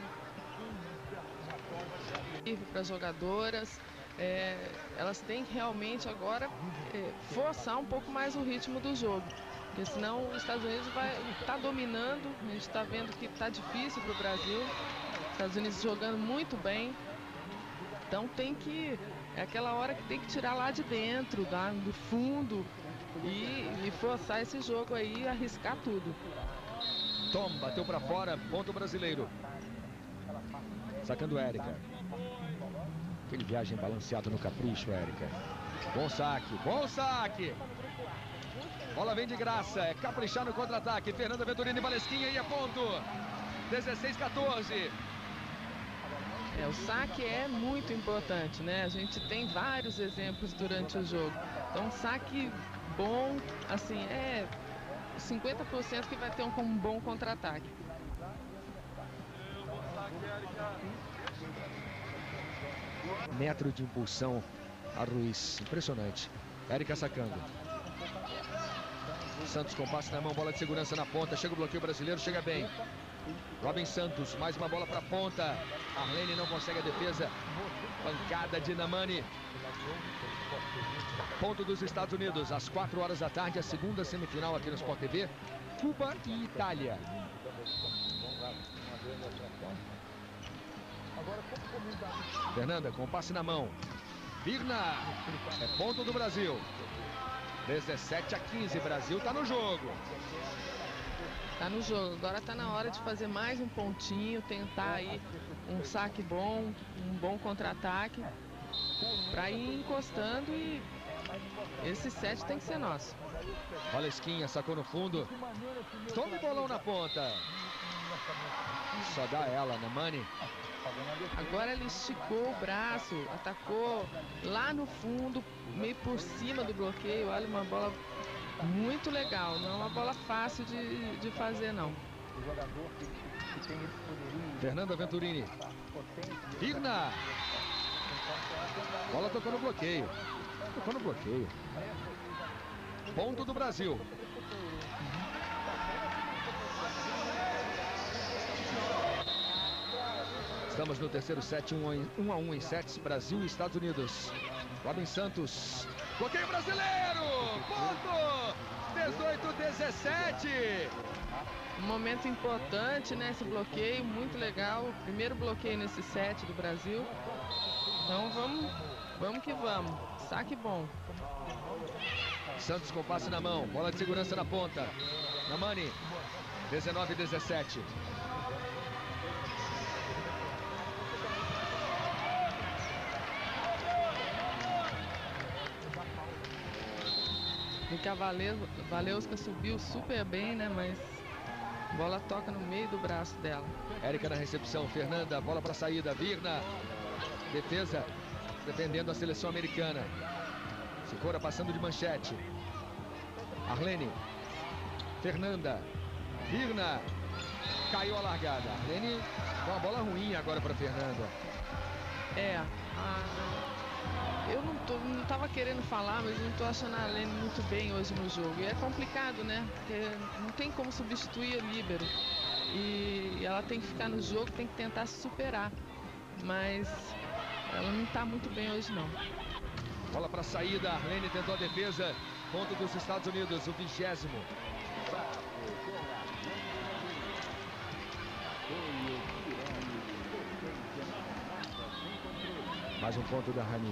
Para as jogadoras, elas têm que realmente agora forçar um pouco mais o ritmo do jogo, porque senão os Estados Unidos vai estar dominando. A gente está vendo que está difícil para o Brasil. Os Estados Unidos jogando muito bem, então é aquela hora que tem que tirar lá de dentro, do fundo, e forçar esse jogo aí e arriscar tudo. Tom bateu para fora, ponto brasileiro. Sacando Érica. Aquele viagem balanceado no capricho, Érica. Bom saque, bom saque. Bola vem de graça, é caprichar no contra-ataque. Fernanda Venturini, Valesquinha e é ponto. 16-14. O saque é muito importante, né? A gente tem vários exemplos durante o jogo. Então, saque bom, assim, 50% que vai ter um bom contra-ataque. Metro de impulsão a Ruiz, impressionante. Érica sacando. Santos com passe na mão, bola de segurança na ponta, chega o bloqueio brasileiro, chega bem. Robin Santos, mais uma bola para a ponta. Arlene não consegue a defesa. Pancada de Namani. Ponto dos Estados Unidos, às 4 horas da tarde, a segunda semifinal aqui no Sport TV. Cuba e Itália. Fernanda com passe na mão. Virna. É ponto do Brasil. 17-15, Brasil tá no jogo. Tá no jogo, agora tá na hora de fazer mais um pontinho, tentar aí um saque bom, um bom contra-ataque, para ir encostando, e esse set tem que ser nosso. Valesquinha sacou no fundo. Toma o bolão na ponta. Só dá ela, Namani. Agora ele esticou o braço, atacou lá no fundo, meio por cima do bloqueio. Olha, uma bola muito legal, não é uma bola fácil de fazer, não. Fernanda Venturini. Virna. Bola tocou no bloqueio. Tocou no bloqueio. Ponto do Brasil. Estamos no terceiro set, 1-1 em sets, Brasil e Estados Unidos. Robin Santos. Bloqueio brasileiro! Ponto! 18-17. Um momento importante, né? Esse bloqueio, muito legal. Primeiro bloqueio nesse set do Brasil. Então vamos que vamos. Saque bom. Santos com passe na mão. Bola de segurança na ponta. Namani. 19-17. E a Valeuska subiu super bem, né? Mas a bola toca no meio do braço dela. Érica na recepção. Fernanda, bola para saída. Virna. Defesa defendendo a seleção americana. Sicora passando de manchete. Arlene. Fernanda. Virna. Caiu a largada. Arlene com uma bola ruim agora para Fernanda. Eu não estava querendo falar, mas não estou achando a Arlene muito bem hoje no jogo. E é complicado, né? Porque não tem como substituir a líbero. E ela tem que ficar no jogo, tem que tentar se superar. Mas ela não está muito bem hoje, não. Bola para saída, Arlene tentou a defesa. Ponto dos Estados Unidos, o 20º. Mais um ponto da Hanif.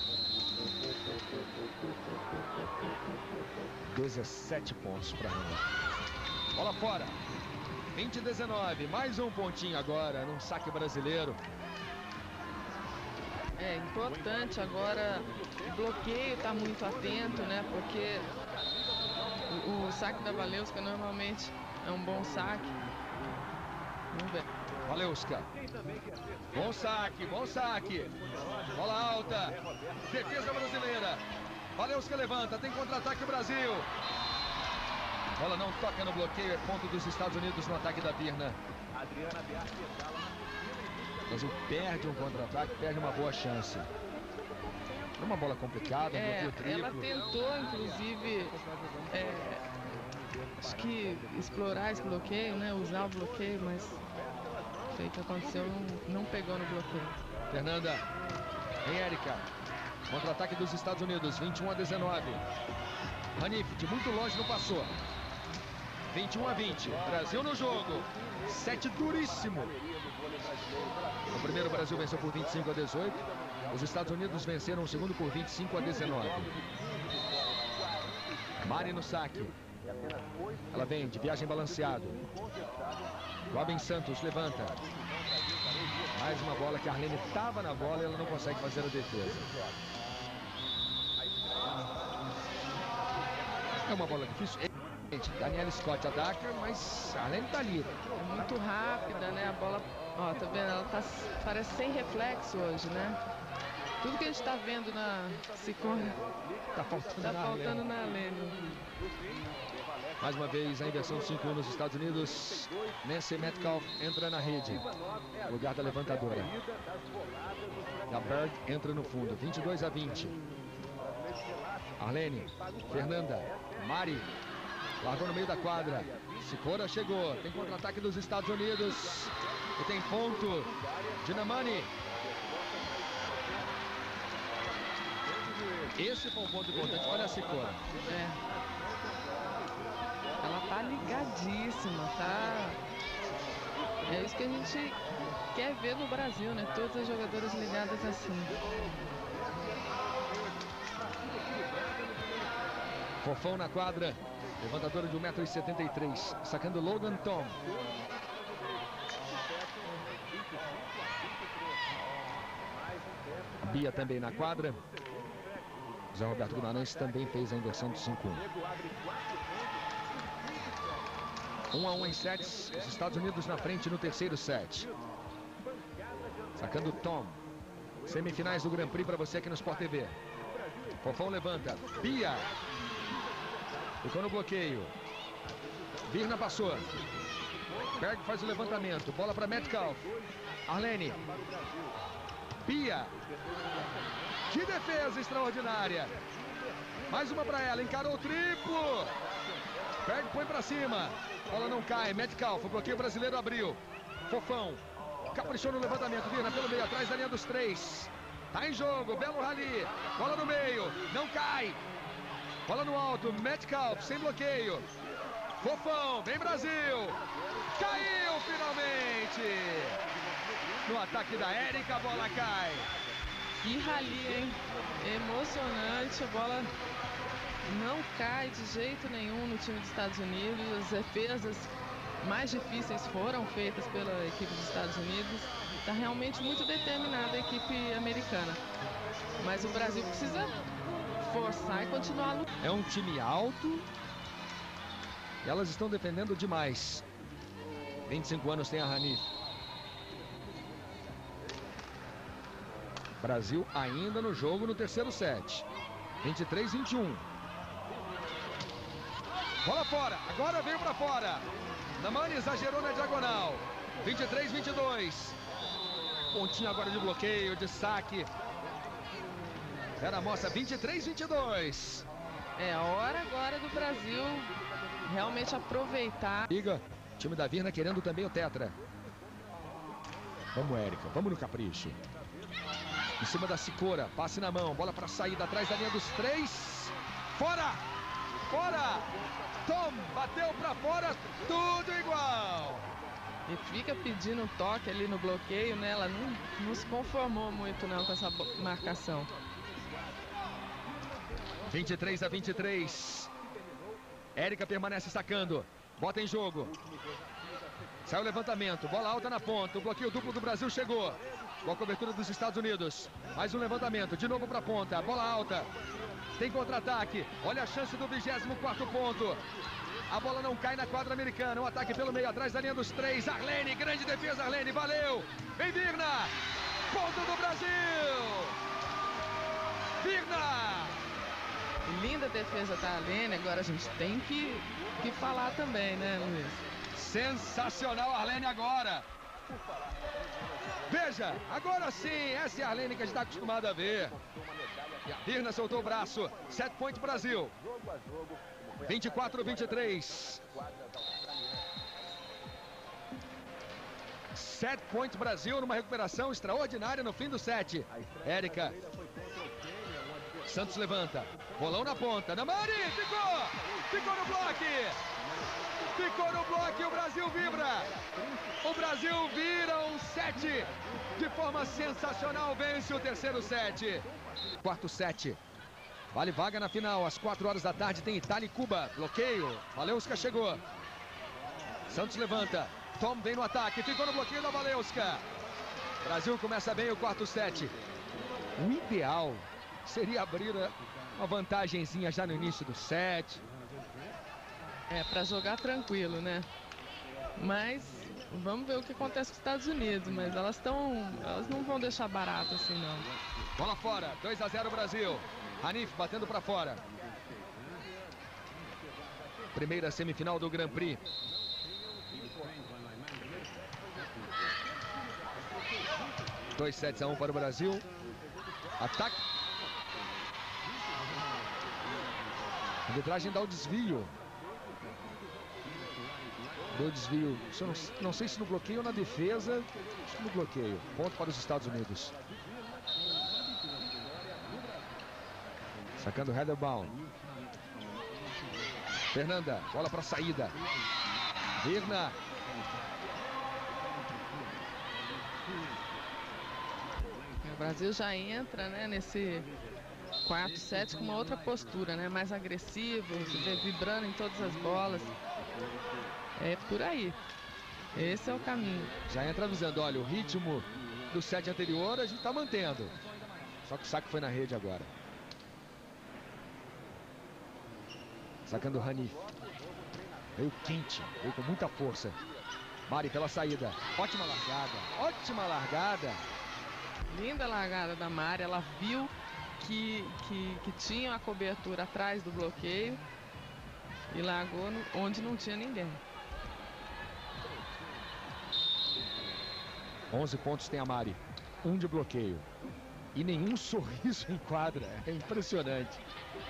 17 pontos para Hanif. Bola fora. 20-19. Mais um pontinho agora num saque brasileiro. É importante agora, o bloqueio está muito atento, né? Porque o saque da Walewska normalmente é um bom saque. Vamos ver. Walewska. Bom saque, bom saque. Bola alta. Defesa brasileira. Walewska levanta, tem contra-ataque o Brasil. Bola não toca no bloqueio, é ponto dos Estados Unidos no ataque da Virna. O Brasil perde um contra-ataque, perde uma boa chance. É uma bola complicada, um bloqueio triplo. Ela tentou, inclusive, acho que explorar esse bloqueio, né? Usar o bloqueio, mas o que aconteceu, não pegou no bloqueio. Fernanda, em Érica. Contra-ataque dos Estados Unidos, 21-19. Hanif, de muito longe, não passou. 21-20. Brasil no jogo. Set duríssimo. O primeiro, o Brasil venceu por 25-18. Os Estados Unidos venceram o segundo por 25-19. Mari no saque. Ela vem de viagem balanceado. Robin Santos levanta. Mais uma bola que a Arlene estava na bola e ela não consegue fazer a defesa. É uma bola difícil. Daniela Scott ataca, mas a Arlene tá ali. É muito rápida, né? A bola, ó, tá vendo? Ela parece sem reflexo hoje, né? Tudo que a gente tá vendo na Ciccone tá faltando na Arlene. Mais uma vez a inversão 5-1 nos Estados Unidos. Nancy Metcalf entra na rede, lugar da levantadora. E a Berg entra no fundo, 22-20. Arlene, Fernanda, Mari, largou no meio da quadra. Sikora chegou, tem contra-ataque dos Estados Unidos. E tem ponto de Namani. Esse foi um ponto importante, olha a Sikora. Ela tá ligadíssima, tá? É isso que a gente quer ver no Brasil, né? Todas as jogadoras ligadas assim. Fofão na quadra, levantadora de 1,73 m, sacando Logan Tom. A Bia também na quadra. Zé Roberto Guimarães também fez a inversão de 5-1. 1-1 em sets, os Estados Unidos na frente no terceiro set. Sacando Tom. Semifinais do Grand Prix para você aqui no Sport TV. Fofão levanta. Bia. Ficou no bloqueio. Virna passou. Berg faz o levantamento. Bola para Metcalf. Arlene. Bia. Que defesa extraordinária. Mais uma para ela. Encarou o triplo. Berg põe para cima. Bola não cai. Metcalf. O bloqueio brasileiro abriu. Fofão. Caprichou no levantamento. Virna pelo meio. Atrás da linha dos 3. Tá em jogo. Belo rally. Bola no meio. Não cai. Bola no alto, Metcalf sem bloqueio. Fofão, vem Brasil. Caiu finalmente. No ataque da Érica, a bola cai. Que rally, hein? Emocionante, a bola não cai de jeito nenhum no time dos Estados Unidos. As defesas mais difíceis foram feitas pela equipe dos Estados Unidos. Está realmente muito determinada a equipe americana. Mas o Brasil precisa forçar e continuar no... É um time alto. E elas estão defendendo demais. 25 anos tem a Hanif. Brasil ainda no jogo no terceiro set. 23-21. Bola fora. Agora veio para fora. Namani exagerou na diagonal. 23-22. Pontinho agora de bloqueio, de saque. Era a moça 23-22. É a hora agora do Brasil realmente aproveitar. Liga, time da Virna querendo também o tetra. Vamos, Érica, vamos no capricho. Em cima da Sicora, passe na mão, bola para saída, atrás da linha dos 3. Fora! Fora! Tom bateu para fora, tudo igual. E fica pedindo toque ali no bloqueio, né? Ela não se conformou muito não com essa marcação. 23-23. Érica permanece sacando. Bota em jogo. Sai o levantamento. Bola alta na ponta. O bloqueio duplo do Brasil chegou. Com a cobertura dos Estados Unidos. Mais um levantamento. De novo para a ponta. Bola alta. Tem contra-ataque. Olha a chance do 24º ponto. A bola não cai na quadra americana. Um ataque pelo meio, atrás da linha dos 3. Arlene, grande defesa, Arlene. Valeu. Vem Virna. Ponto do Brasil. Virna. Linda defesa da Arlene. Agora a gente tem que falar também, né, Luiz? Sensacional Arlene agora. Veja, agora sim. Essa é a Arlene que a gente está acostumado a ver. E a Virna soltou o braço. 7 pontos Brasil. 24-23. 7 pontos Brasil numa recuperação extraordinária no fim do set. Érica. Santos levanta. Bolão na ponta. Namari, ficou! Ficou no bloco! Ficou no bloco e o Brasil vibra. O Brasil vira um set. De forma sensacional, vence o terceiro set. Quarto set. Vale vaga na final, às 4 horas da tarde tem Itália e Cuba. Bloqueio, Valeuska chegou. Santos levanta, Tom vem no ataque, ficou no bloqueio da Valeuska. Brasil começa bem o quarto set. O ideal seria abrir uma vantagenzinha já no início do set. É, para jogar tranquilo, né? Mas vamos ver o que acontece com os Estados Unidos, mas elas não vão deixar barato assim, não. Bola fora, 2-0 Brasil. Hanif batendo para fora. Primeira semifinal do Grand Prix. Dois 7-1 para o Brasil. Ataque. A arbitragem dá o desvio. Deu desvio. Não sei se no bloqueio ou na defesa. Acho que no bloqueio. Ponto para os Estados Unidos. Sacando Heatherbaum. Fernanda, bola para saída. Virna. O Brasil já entra, né, nesse quarto set com uma outra postura, né, mais agressivo, se vê vibrando em todas as bolas. É por aí. Esse é o caminho. Já entra avisando, olha, o ritmo do set anterior a gente tá mantendo. Só que o saque foi na rede agora. Sacando o Hanif. Veio quente, veio com muita força. Mari pela saída. Ótima largada, ótima largada. Linda largada da Mari. Ela viu que tinha a cobertura atrás do bloqueio e largou onde não tinha ninguém. 11 pontos tem a Mari. 1 de bloqueio. E nenhum sorriso em quadra. É impressionante.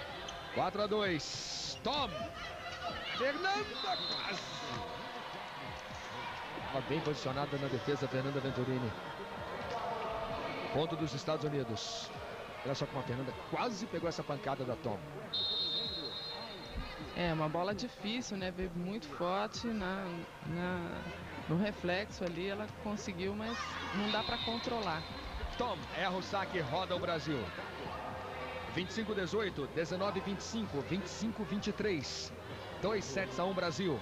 4-2. Tom. Fernanda quase. Estava bem posicionada na defesa, Fernanda Venturini. Ponto dos Estados Unidos. Olha só como a Fernanda quase pegou essa pancada da Tom. É uma bola difícil, né? Veio muito forte no reflexo ali. Ela conseguiu, mas não dá para controlar. Tom erra o saque, roda o Brasil. 25-18, 19-25, 25-23. 2-1 Brasil.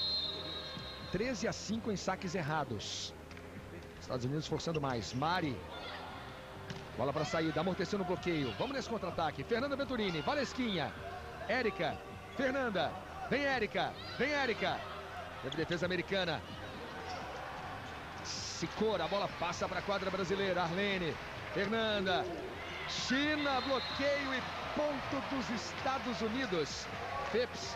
13-5 em saques errados. Estados Unidos forçando mais. Mari. Bola para saída, amortecendo o bloqueio. Vamos nesse contra-ataque. Fernanda Venturini, Valesquinha. Érica. Fernanda. Vem Érica. Vem Érica. Teve defesa americana. Sicora, a bola passa para a quadra brasileira. Arlene. Fernanda. China, bloqueio e ponto dos Estados Unidos. Phipps.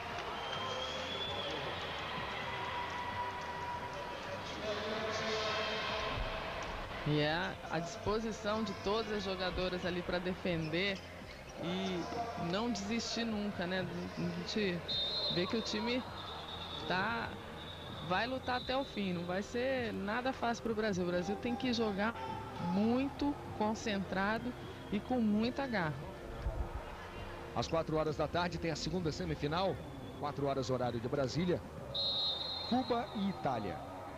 E é a disposição de todas as jogadoras ali para defender e não desistir nunca, né? A gente vê que o time está vai lutar até o fim. Não vai ser nada fácil para o Brasil. O Brasil tem que jogar muito concentrado e com muita garra. Às 4 horas da tarde tem a segunda semifinal. 4 horas horário de Brasília. Cuba e Itália.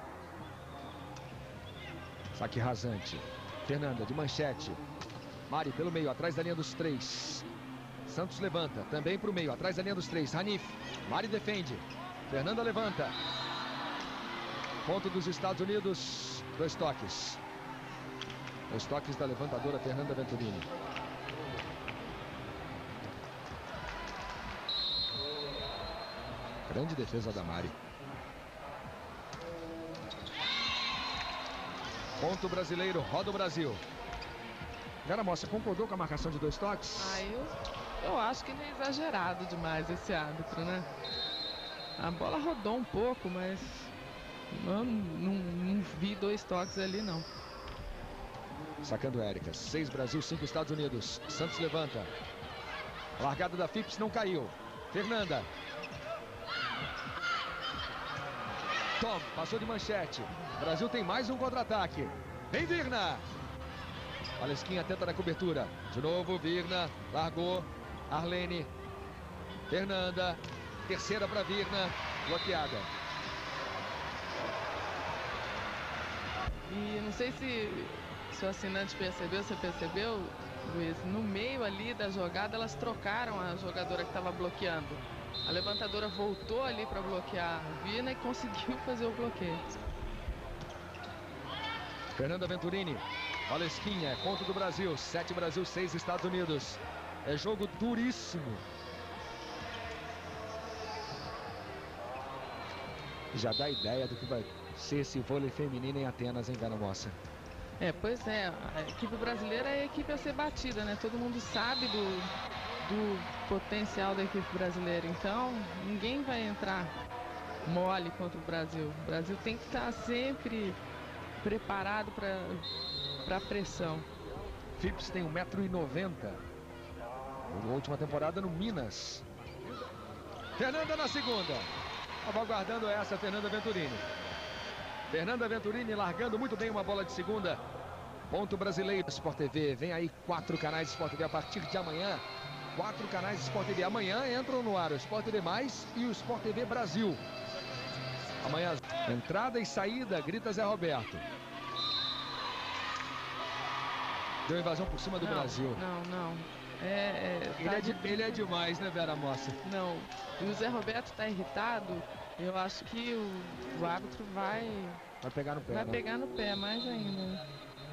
Saque rasante. Fernanda de manchete. Mari pelo meio, atrás da linha dos 3. Santos levanta, também para o meio, atrás da linha dos 3. Hanif. Mari defende. Fernanda levanta. Ponto dos Estados Unidos. 2 toques. 2 toques da levantadora Fernanda Venturini. Grande defesa da Mari. Ponto brasileiro, roda o Brasil. Vera Mossa, concordou com a marcação de 2 toques? Eu acho que ele é exagerado demais esse árbitro, né? A bola rodou um pouco, mas não vi 2 toques ali, não. Sacando Érica. 6 Brasil, 5 Estados Unidos. Santos levanta. A largada da Phipps não caiu. Fernanda. Tom, passou de manchete. O Brasil tem mais um contra-ataque. Vem Virna. Valesquinha tenta na cobertura. De novo, Virna. Largou. Arlene. Fernanda. Terceira para Virna. Bloqueada. E não sei se o assinante percebeu, você percebeu, Luiz? No meio ali da jogada, elas trocaram a jogadora que estava bloqueando. A levantadora voltou ali para bloquear a Virna e conseguiu fazer o bloqueio. Fernanda Venturini. Valesquinha, ponto do Brasil. 7 Brasil, 6 Estados Unidos. É jogo duríssimo. Já dá ideia do que vai ser esse vôlei feminino em Atenas, hein, Vera Mossa? Pois é. A equipe brasileira é a equipe a ser batida, né? Todo mundo sabe do potencial da equipe brasileira. Então, ninguém vai entrar mole contra o Brasil. O Brasil tem que estar sempre preparado para a pressão. Phipps tem 1,90 m. Na última temporada no Minas. Fernanda na segunda. Aguardando essa, Fernanda Venturini. Fernanda Venturini largando muito bem uma bola de segunda. Ponto brasileiro. Sport TV. Vem aí 4 canais de Sport TV a partir de amanhã. 4 canais de Sport TV. Amanhã entram no ar o Sport TV Mais e o Sport TV Brasil. Amanhã, entrada e saída, grita Zé Roberto. Deu invasão por cima do Brasil. Não. Ele é demais, né, Vera Mossa? Não. E o Zé Roberto está irritado. Eu acho que o árbitro vai pegar no pé. Vai pegar no pé mais ainda.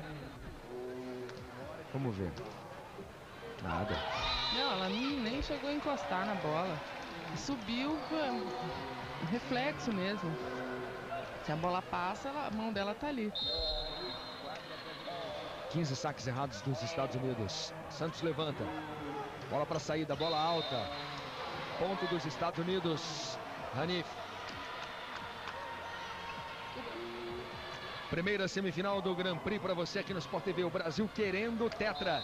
Vamos ver. Nada. Não, ela nem chegou a encostar na bola. Subiu, reflexo mesmo. Se a bola passa, a mão dela tá ali. 15 saques errados dos Estados Unidos. Santos levanta. Bola para saída, bola alta. Ponto dos Estados Unidos. Hanif. Primeira semifinal do Grand Prix para você aqui no Sport TV. O Brasil querendo tetra.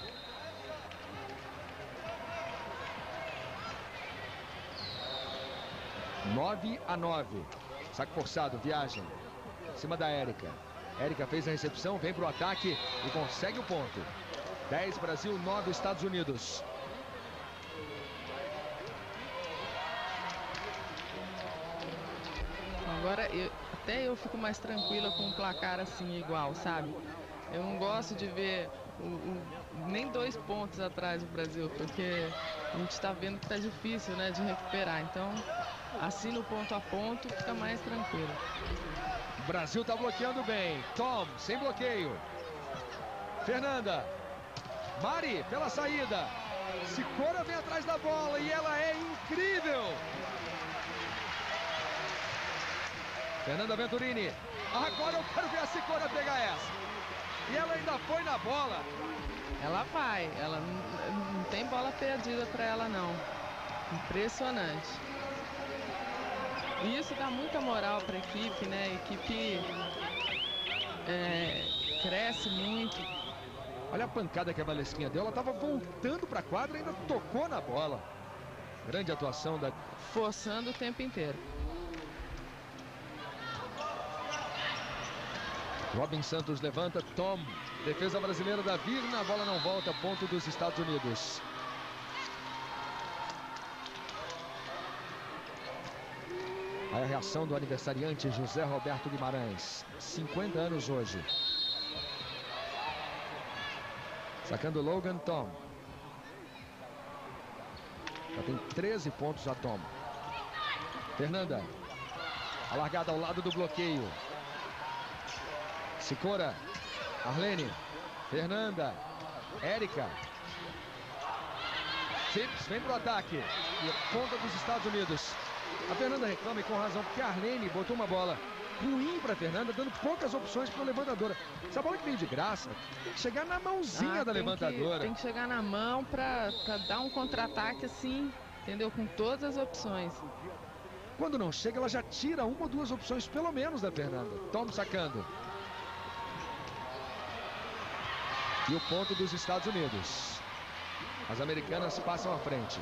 (9 a 9). Saque forçado, viagem. Em cima da Érica. Érica fez a recepção, vem para o ataque e consegue o ponto. 10 Brasil, 9 Estados Unidos. Agora, até eu fico mais tranquila com um placar assim igual, sabe? Eu não gosto de ver nem 2 pontos atrás do Brasil, porque a gente está vendo que tá difícil, né, de recuperar. Então, assim no ponto a ponto, fica mais tranquilo. O Brasil tá bloqueando bem. Tom, sem bloqueio. Fernanda. Mari, pela saída. Sicora vem atrás da bola e ela é incrível. Fernanda Venturini. Agora eu quero ver a Sicora pegar essa. E ela ainda foi na bola. Ela vai. Ela não tem bola perdida para ela, não. Impressionante. E isso dá muita moral para a equipe, né? A equipe cresce muito. Olha a pancada que a Valesquinha deu. Ela estava voltando para a quadra e ainda tocou na bola. Grande atuação da... Forçando o tempo inteiro. Robin Santos levanta, Tom, defesa brasileira da Virna, a bola não volta, ponto dos Estados Unidos. Aí a reação do aniversariante José Roberto Guimarães, 50 anos hoje. Sacando Logan Tom. Já tem 13 pontos a Tom. Fernanda. A largada ao lado do bloqueio. Sicora. Arlene. Fernanda. Érica. Phipps vem pro ataque. E ponta dos Estados Unidos. A Fernanda reclama e com razão, porque a Arlene botou uma bola ruim para a Fernanda, dando poucas opções para a levantadora. Essa bola que veio de graça, tem que chegar na mãozinha da levantadora. Tem que chegar na mão para dar um contra-ataque assim, entendeu? Com todas as opções. Quando não chega, ela já tira uma ou duas opções, pelo menos, da Fernanda. Tom sacando. E o ponto dos Estados Unidos. As americanas passam à frente.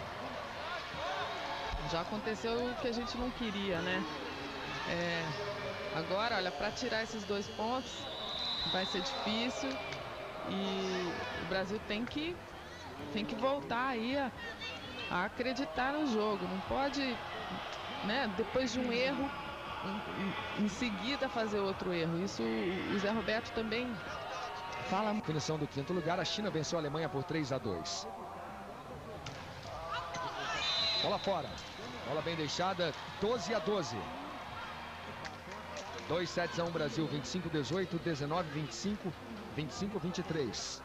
Já aconteceu o que a gente não queria, né? Agora, olha, para tirar esses 2 pontos vai ser difícil e o Brasil tem que voltar aí a acreditar no jogo. Não pode, né, depois de um erro, em seguida fazer outro erro. Isso o Zé Roberto também fala. Definição do 5º lugar, a China venceu a Alemanha por 3-2. Bola fora. Bola bem deixada, 12-12. 2-1 Brasil, 25-18, 19-25, 25-23.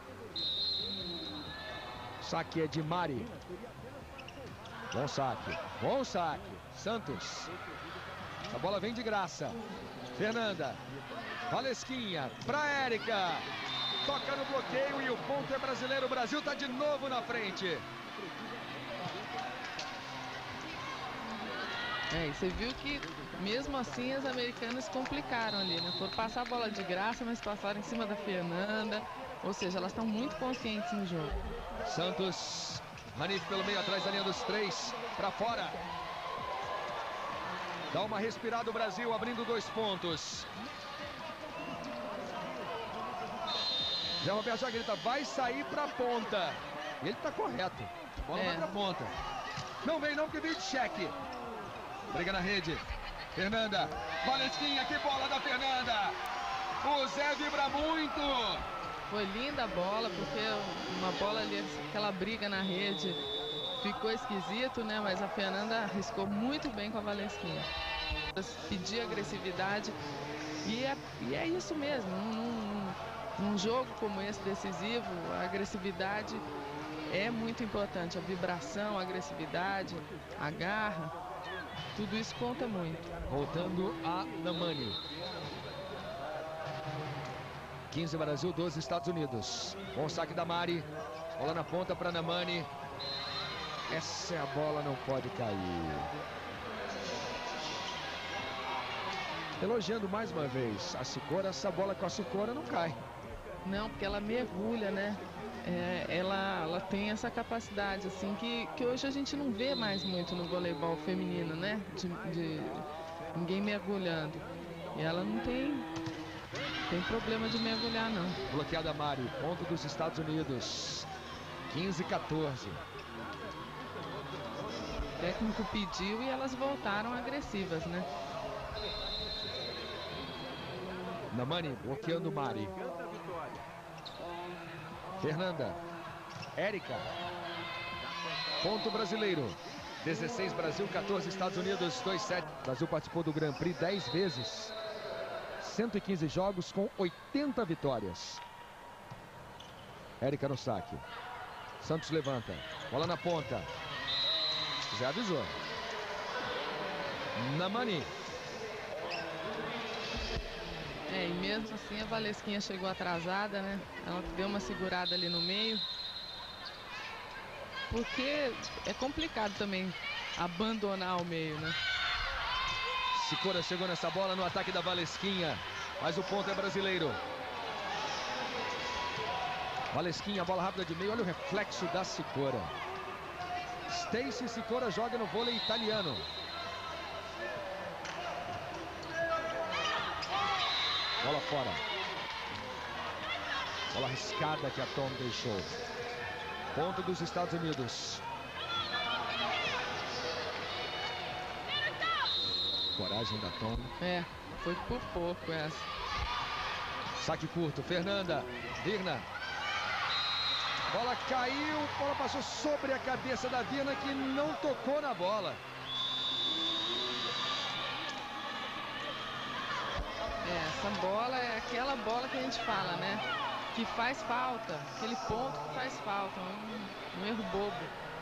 Saque é de Mari. Bom saque. Bom saque. Santos. A bola vem de graça. Fernanda. Valesquinha para Érica. Toca no bloqueio e o ponto é brasileiro. O Brasil está de novo na frente. E você viu que mesmo assim as americanas complicaram ali, né? Foram passar a bola de graça, mas passaram em cima da Fernanda. Ou seja, elas estão muito conscientes no jogo. Santos, Manif pelo meio, atrás da linha dos 3, para fora. Dá uma respirada o Brasil, abrindo 2 pontos. Zé Roberto já grita, vai sair para a ponta. Ele está correto. A bola vai para a ponta. Não vem não, porque veio de cheque. Briga na rede. Fernanda. Valesquinha, que bola da Fernanda. O Zé vibra muito. Foi linda a bola, porque uma bola ali, aquela briga na rede, ficou esquisito, né? Mas a Fernanda arriscou muito bem com a Valesquinha. Pedir agressividade. E é isso mesmo. Num jogo como esse decisivo, a agressividade é muito importante. A vibração, a agressividade, a garra. Tudo isso conta muito. Voltando a Namani. 15 Brasil, 12 Estados Unidos. Bom saque da Mari. Bola na ponta para Namani. Essa é a bola, não pode cair. Elogiando mais uma vez a Sicora. Essa bola com a Sicora não cai. Não, porque ela mergulha, né? Ela tem essa capacidade, assim, que hoje a gente não vê mais muito no voleibol feminino, né? De ninguém mergulhando. E ela não tem problema de mergulhar, não. Bloqueada Mari, ponto dos Estados Unidos. 15-14. O técnico pediu e elas voltaram agressivas, né? Namani bloqueando Mari. Fernanda. Érica. Ponto brasileiro. 16 Brasil, 14 Estados Unidos, 2-7. Brasil participou do Grand Prix 10 vezes. 115 jogos com 80 vitórias. Érica no saque. Santos levanta. Bola na ponta. Já avisou. Namani. E mesmo assim a Valesquinha chegou atrasada, né? Ela deu uma segurada ali no meio. Porque é complicado também abandonar o meio, né? Sicora chegou nessa bola no ataque da Valesquinha. Mas o ponto é brasileiro. Valesquinha, bola rápida de meio. Olha o reflexo da Sicora. Stacy Sicora joga no vôlei italiano. Bola fora. Bola arriscada que a Tom deixou. Ponto dos Estados Unidos. Coragem da Tom. Foi por pouco essa. Saque curto, Fernanda. Virna. Bola caiu, bola passou sobre a cabeça da Virna, que não tocou na bola. Essa bola é aquela bola que a gente fala, né? Que faz falta. Aquele ponto que faz falta. Um erro bobo.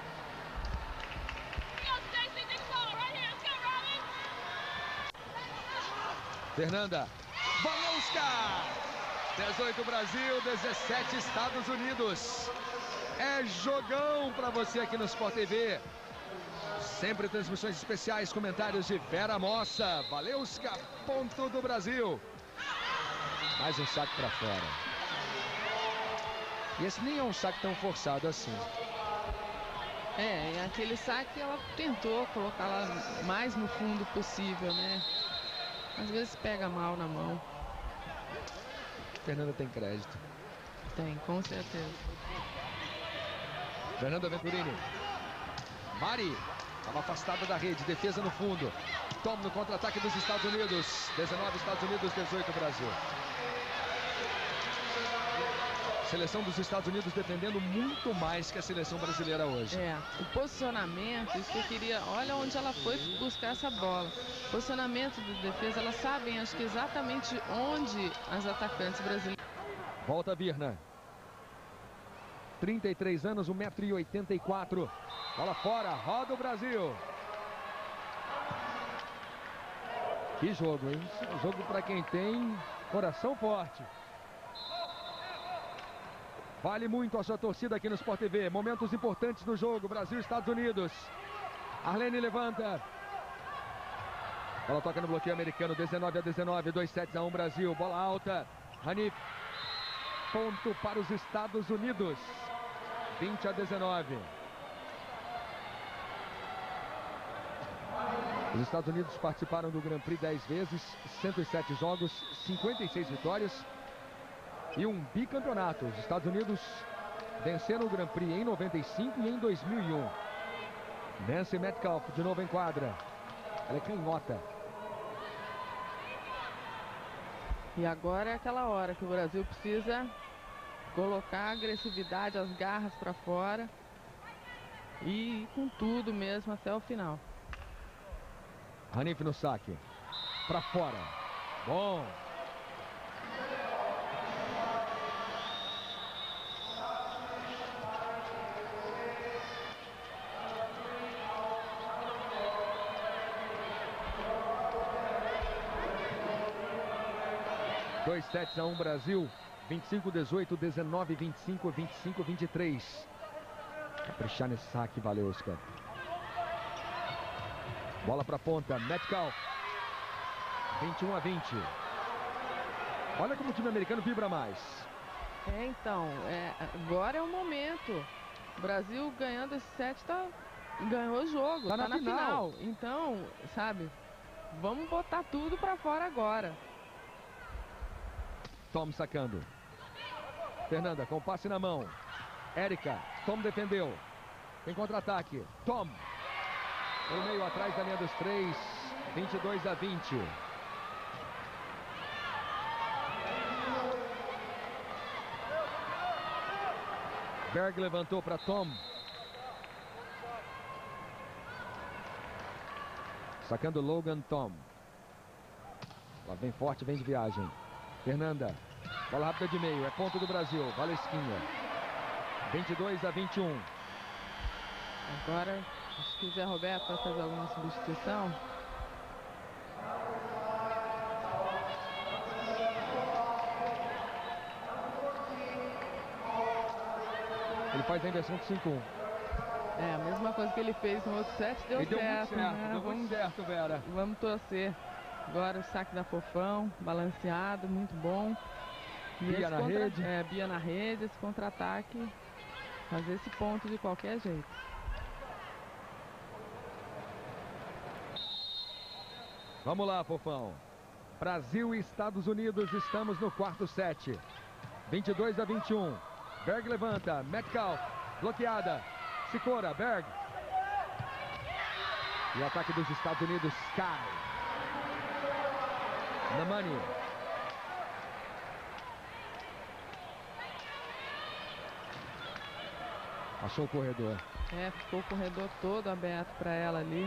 Fernanda. Balonska! 18 Brasil, 17 Estados Unidos. É jogão para você aqui no Sport TV. Sempre transmissões especiais, comentários de Vera Mossa. Baleuska, ponto do Brasil. Mais um saque para fora. E esse nem é um saque tão forçado assim. Aquele saque ela tentou colocar lá mais no fundo possível, né? Às vezes pega mal na mão. Fernanda tem crédito. Tem, com certeza. Fernanda Venturini. Mari. Estava afastada da rede. Defesa no fundo. Tom no contra-ataque dos Estados Unidos. 19 Estados Unidos, 18 Brasil. Seleção dos Estados Unidos defendendo muito mais que a seleção brasileira hoje. O posicionamento, isso que eu queria... Olha onde ela foi buscar essa bola. Posicionamento de defesa, elas sabem, acho que exatamente onde as atacantes brasileiras... Volta a Virna. 33 anos, 1,84 m. Bola fora, roda o Brasil. Que jogo, hein? Jogo para quem tem coração forte. Vale muito a sua torcida aqui no Sport TV. Momentos importantes do jogo. Brasil e Estados Unidos. Arlene levanta. Bola toca no bloqueio americano. 19-19. 2-7-1 Brasil. Bola alta. Hanif. Ponto para os Estados Unidos. 20-19. Os Estados Unidos participaram do Grand Prix 10 vezes. 107 jogos. 56 vitórias. E um bicampeonato. Os Estados Unidos venceram o Grand Prix em 95 e em 2001. Nancy Metcalf de novo em quadra. Ela é canhota. E agora é aquela hora que o Brasil precisa colocar a agressividade, as garras para fora. E ir com tudo mesmo até o final. Hanif no saque. Para fora. Bom. Dois 7-1 Brasil, 25-18, 19-25, 25-23. Caprichar nesse saque, Baleuska. Bola para ponta, Metcalf. 21-20. Olha como o time americano vibra mais. Então, agora é o momento. O Brasil ganhando esse set, ganhou o jogo, tá na final. Então, sabe, vamos botar tudo para fora agora. Tom sacando. Fernanda com passe na mão. Érica. Tom defendeu. Tem contra-ataque. Tom. Pelo meio atrás da linha dos três. 22-20. Berg levantou para Tom. Sacando Logan Tom. Lá vem forte, vem de viagem. Fernanda, bola rápida de meio, é ponto do Brasil, Valesquinha. 22-21. Agora, acho que o Zé Roberto vai fazer alguma substituição. Ele faz a inversão de 5-1. A mesma coisa que ele fez no outro set, deu certo. Deu muito certo, Vera. Vamos torcer. Agora o saque da Fofão, balanceado, muito bom. Bia na rede. Bia na rede, esse contra-ataque. Fazer esse ponto de qualquer jeito. Vamos lá, Fofão. Brasil e Estados Unidos, estamos no quarto set. 22-21. Berg levanta. Metcalf. Bloqueada. Sikora. Berg. E o ataque dos Estados Unidos cai. Namani. Achou o corredor. Ficou o corredor todo aberto para ela ali.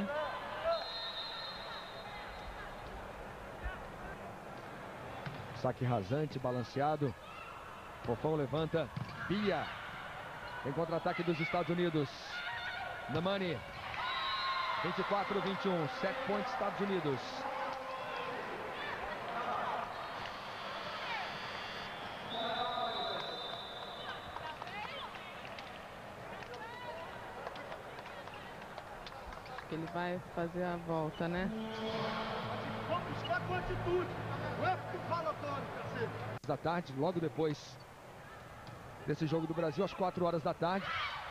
Saque rasante, balanceado. Fofão levanta. Bia. Tem contra-ataque dos Estados Unidos. Namani. 24-21. 7 pontos Estados Unidos. Que ele vai fazer a volta, né? Vamos buscar com atitude. Não é porque fala tanto, cacete. Da tarde, logo depois desse jogo do Brasil, às 4 horas da tarde.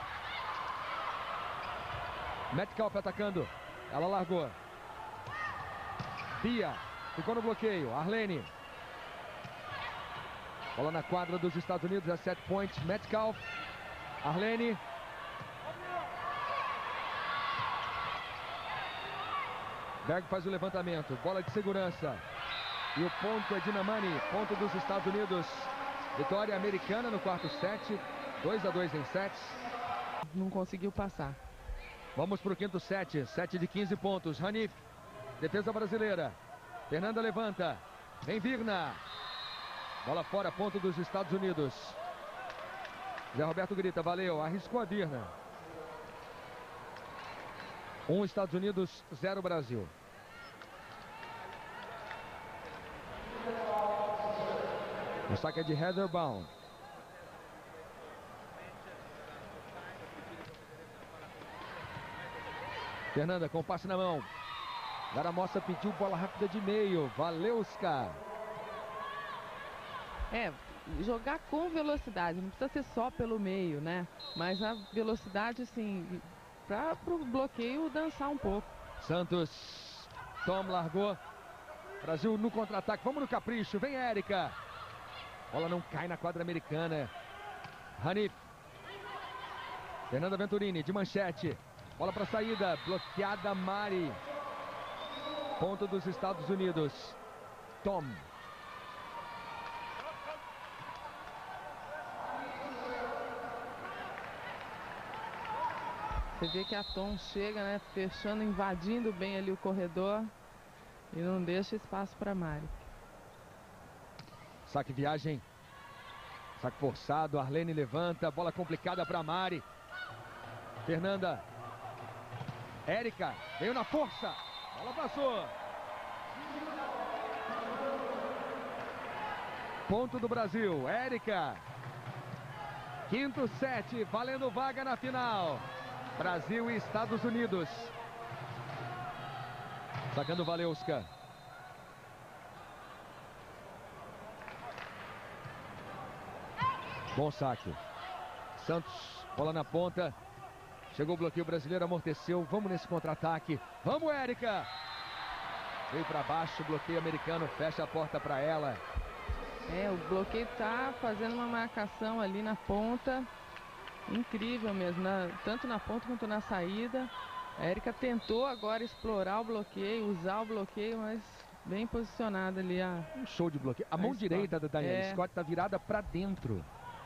Metcalf atacando. Ela largou. Bia ficou no bloqueio. Arlene. Bola na quadra dos Estados Unidos, é 7 pontos. Metcalf. Arlene. Berg faz o levantamento. Bola de segurança. E o ponto é de Namani. Ponto dos Estados Unidos. Vitória americana no quarto set. 2-2 em sets. Não conseguiu passar. Vamos para o quinto set. Set de 15 pontos. Hanif. Defesa brasileira. Fernanda levanta. Vem Virna. Bola fora. Ponto dos Estados Unidos. Zé Roberto grita. Valeu. Arriscou a Virna. 1 Estados Unidos, 0 Brasil. O saque é de Heather Bound. Fernanda com passe na mão. Garamossa pediu bola rápida de meio. Valeuska. Jogar com velocidade. Não precisa ser só pelo meio, né? Mas a velocidade, assim, para o bloqueio dançar um pouco. Santos. Tom largou. Brasil no contra-ataque. Vamos no capricho. Vem Érica. Bola não cai na quadra americana. Hanif. Fernanda Venturini de manchete. Bola para saída. Bloqueada Mari. Ponto dos Estados Unidos. Tom. Você vê que a Tom chega, né? Fechando, invadindo bem ali o corredor. E não deixa espaço para Mari. Saque viagem. Saque forçado. Arlene levanta. Bola complicada para Mari. Fernanda. Érica. Veio na força. Bola passou. Ponto do Brasil. Érica. Quinto set. Valendo vaga na final. Brasil e Estados Unidos. Sacando Valeuska. Bom saque. Santos, bola na ponta. Chegou o bloqueio brasileiro, amorteceu. Vamos nesse contra-ataque. Vamos, Érica. Veio para baixo, bloqueio americano, fecha a porta para ela. O bloqueio tá fazendo uma marcação ali na ponta. Incrível mesmo, tanto na ponta quanto na saída. A Érica tentou agora explorar o bloqueio, usar o bloqueio, mas bem posicionada ali. Um show de bloqueio. A mão direita da Daniela Scott tá virada para dentro.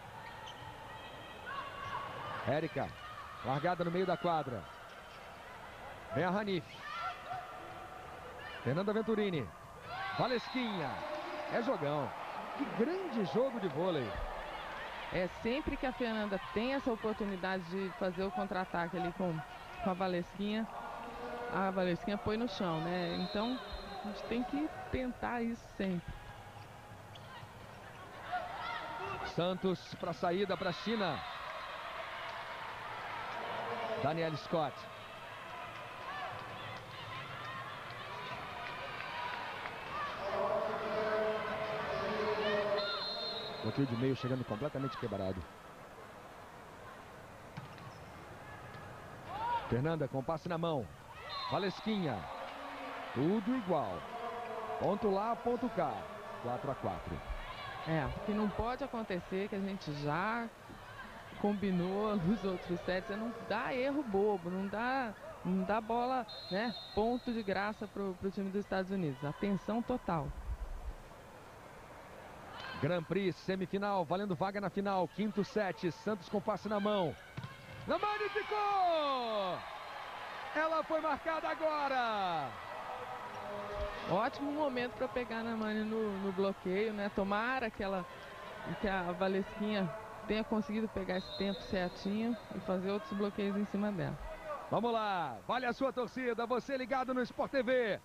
Érica, largada no meio da quadra. Vem a Hanif. Fernanda Venturini. Valesquinha. É jogão. Que grande jogo de vôlei. Sempre que a Fernanda tem essa oportunidade de fazer o contra-ataque ali com a Valesquinha põe no chão, né? Então a gente tem que tentar isso sempre. Santos para saída para a China. Daniela Scott. Bloqueio de meio chegando completamente quebrado. Fernanda com passe na mão. Valesquinha. Tudo igual. Ponto lá, ponto cá. 4-4. O que não pode acontecer, que a gente já combinou nos outros sets, é não dar erro bobo, não dá bola, né, ponto de graça pro time dos Estados Unidos. Atenção total. Grand Prix, semifinal, valendo vaga na final. Quinto set, Santos com passe na mão. Namani ficou! Ela foi marcada agora! Ótimo momento para pegar Namani no bloqueio, né? Tomara que a Valesquinha tenha conseguido pegar esse tempo certinho e fazer outros bloqueios em cima dela. Vamos lá, vale a sua torcida, você ligado no Sport TV.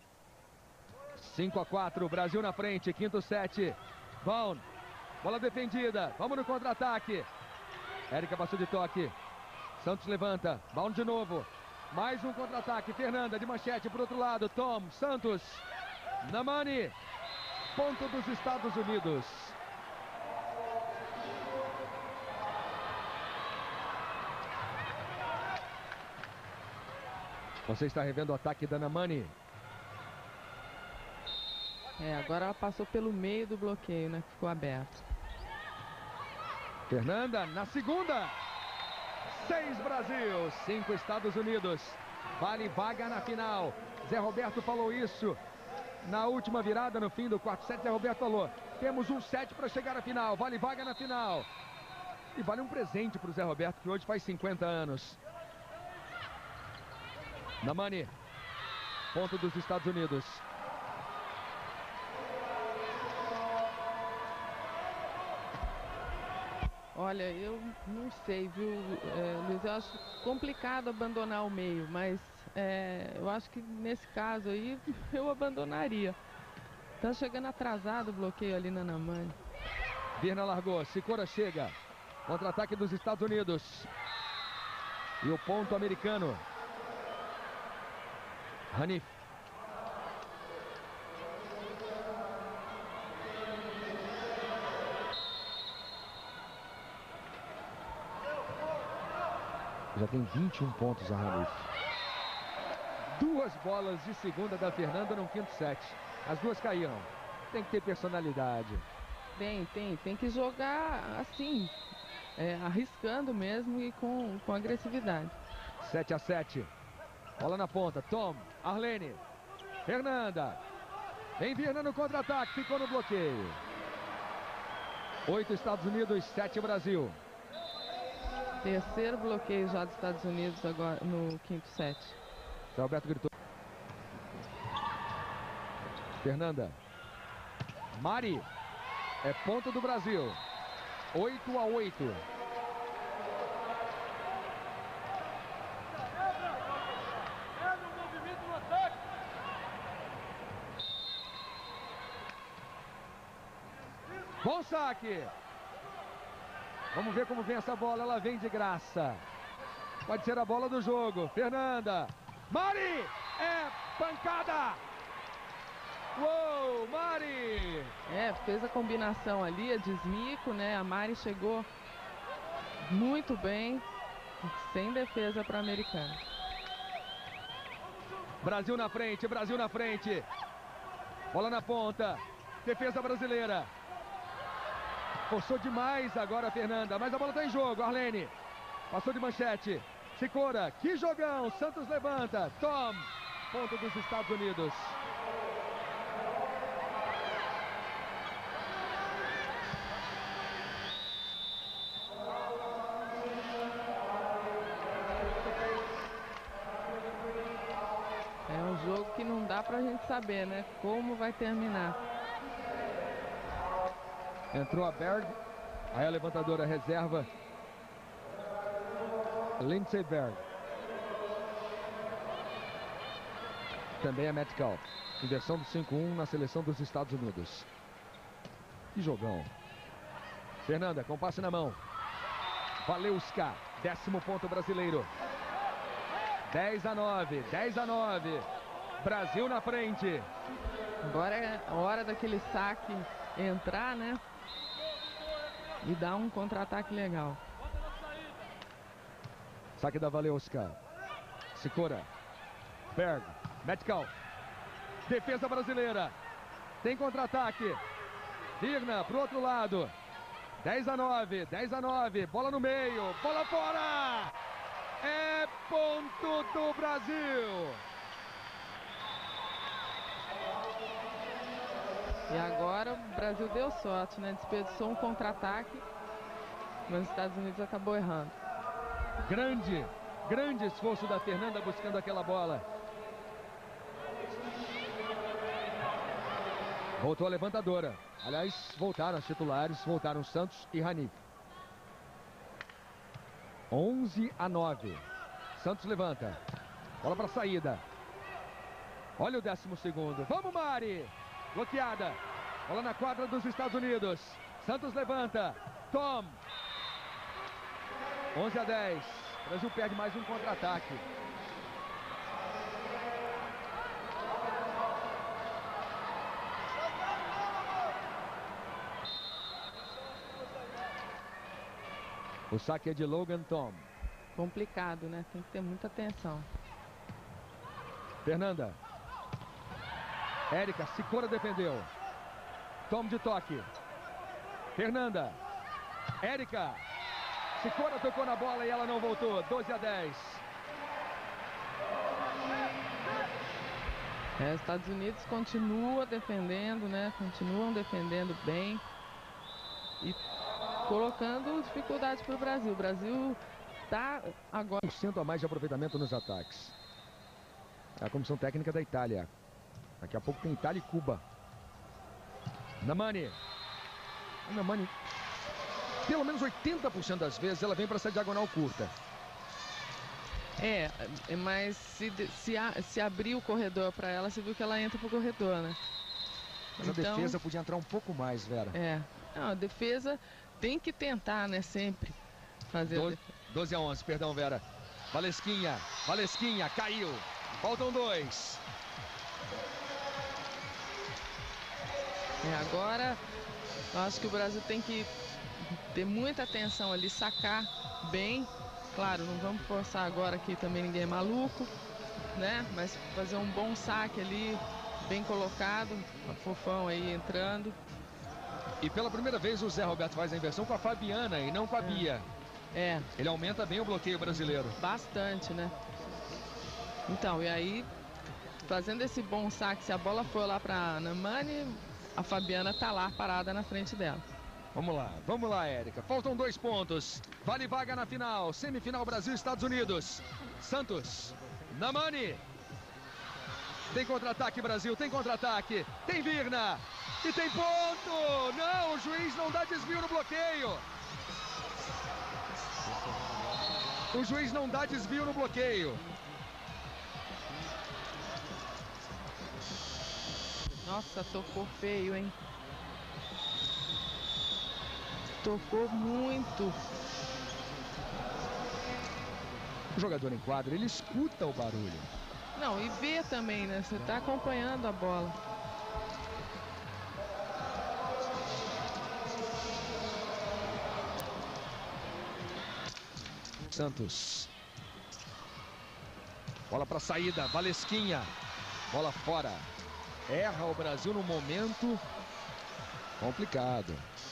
5-4, Brasil na frente, quinto set. Vaughn, bola defendida, vamos no contra-ataque. Érica passou de toque. Santos levanta, Vaughn de novo. Mais um contra-ataque, Fernanda de manchete para o outro lado. Tom, Santos, Namani, ponto dos Estados Unidos. Você está revendo o ataque da Namani. Agora ela passou pelo meio do bloqueio, né? Que ficou aberto. Fernanda na segunda. 6 Brasil, 5 Estados Unidos. Vale vaga na final. Zé Roberto falou isso na última virada, no fim do quarto set. Zé Roberto falou: temos um set para chegar à final. Vale vaga na final. E vale um presente para o Zé Roberto, que hoje faz 50 anos. Namani, ponto dos Estados Unidos. Olha, eu não sei, viu, Luiz? Eu acho complicado abandonar o meio, mas eu acho que nesse caso aí eu abandonaria. Tá chegando atrasado o bloqueio ali na Namani. Virna largou, Sikora chega. Contra-ataque dos Estados Unidos. E o ponto americano. Hanif. Já tem 21 pontos a Hanif. 2 bolas de segunda da Fernanda no quinto set. As duas caíram. Tem que ter personalidade. Tem que jogar assim, arriscando mesmo e com agressividade. 7-7. Bola na ponta, Tom, Arlene, Fernanda. Vem Virna no contra-ataque, ficou no bloqueio. 8 Estados Unidos, 7 Brasil. Terceiro bloqueio já dos Estados Unidos agora no quinto set. Zé Roberto gritou. Fernanda. Mari. É ponto do Brasil. 8-8. Bom saque. Vamos ver como vem essa bola. Ela vem de graça. Pode ser a bola do jogo. Fernanda. Mari. É pancada. Uou, Mari. Fez a combinação ali, a desmico, né? A Mari chegou muito bem. Sem defesa para a americana. Brasil na frente, Brasil na frente. Bola na ponta. Defesa brasileira. Forçou demais agora a Fernanda, mas a bola está em jogo. Arlene passou de manchete. Sikora, que jogão. Santos levanta. Tom, ponto dos Estados Unidos. É um jogo que não dá pra gente saber, né? Como vai terminar. Entrou a Berg, aí a levantadora reserva, Lindsey Berg. Também a Metcalf, inversão do 5-1 na seleção dos Estados Unidos. Que jogão. Fernanda, com passe na mão. Valeuska, 10º ponto brasileiro. 10-9, 10-9. Brasil na frente. Agora é a hora daquele saque entrar, né? E dar um contra-ataque legal. Saque da Valeuska. Sikora. Berg. Metcalf. Defesa brasileira. Tem contra-ataque. Virna pro outro lado. 10-9, 10-9, bola no meio, bola fora! É ponto do Brasil! E agora o Brasil deu sorte, né? Desperdiçou um contra-ataque, mas os Estados Unidos acabou errando. Grande esforço da Fernanda buscando aquela bola. Voltou a levantadora. Aliás, voltaram os titulares, voltaram Santos e Rani. 11-9. Santos levanta. Bola para saída. Olha o 12º. Vamos, Mari! Bloqueada. Bola na quadra dos Estados Unidos. Santos levanta. Tom. 11-10. O Brasil perde mais um contra-ataque. O saque é de Logan Tom. Complicado, né? Tem que ter muita atenção. Fernanda. Érica, Sicora defendeu. Tom de toque. Fernanda. Érica. Sicora tocou na bola e ela não voltou. 12-10. Os Estados Unidos continua defendendo, né? Continuam defendendo bem. E colocando dificuldade para o Brasil. O Brasil está agora 1% a mais de aproveitamento nos ataques. É a comissão técnica da Itália. Daqui a pouco tem Itália e Cuba. Namani. Namani, pelo menos 80% das vezes ela vem para essa diagonal curta. Mas se abrir o corredor para ela, você viu que ela entra pro corredor, né? Mas então, a defesa podia entrar um pouco mais, Vera. Não, a defesa tem que tentar, né? Sempre fazer 12-11, perdão, Vera. Valesquinha, caiu. Faltam 2. Agora, eu acho que o Brasil tem que ter muita atenção ali, sacar bem. Claro, não vamos forçar agora que também ninguém é maluco, né? Mas fazer um bom saque ali, bem colocado. A Fofão aí entrando. E pela primeira vez o Zé Roberto faz a inversão com a Fabiana e não com a Bia. Ele aumenta bem o bloqueio brasileiro. Bastante, né? Então, e aí, fazendo esse bom saque, se a bola for lá para Namani, a Fabiana tá lá parada na frente dela. Vamos lá, Érica. Faltam 2 pontos. Vale vaga na final. Semifinal Brasil e Estados Unidos. Santos. Namani. Tem contra-ataque, Brasil. Tem contra-ataque. Tem Virna. E tem ponto. Não, o juiz não dá desvio no bloqueio. O juiz não dá desvio no bloqueio. Nossa, tocou feio, hein? Tocou muito. O jogador em quadra, ele escuta o barulho. Não, e vê também, né? Você tá acompanhando a bola. Santos. Bola para saída, Valesquinha. Bola fora. Erra o Brasil no momento complicado.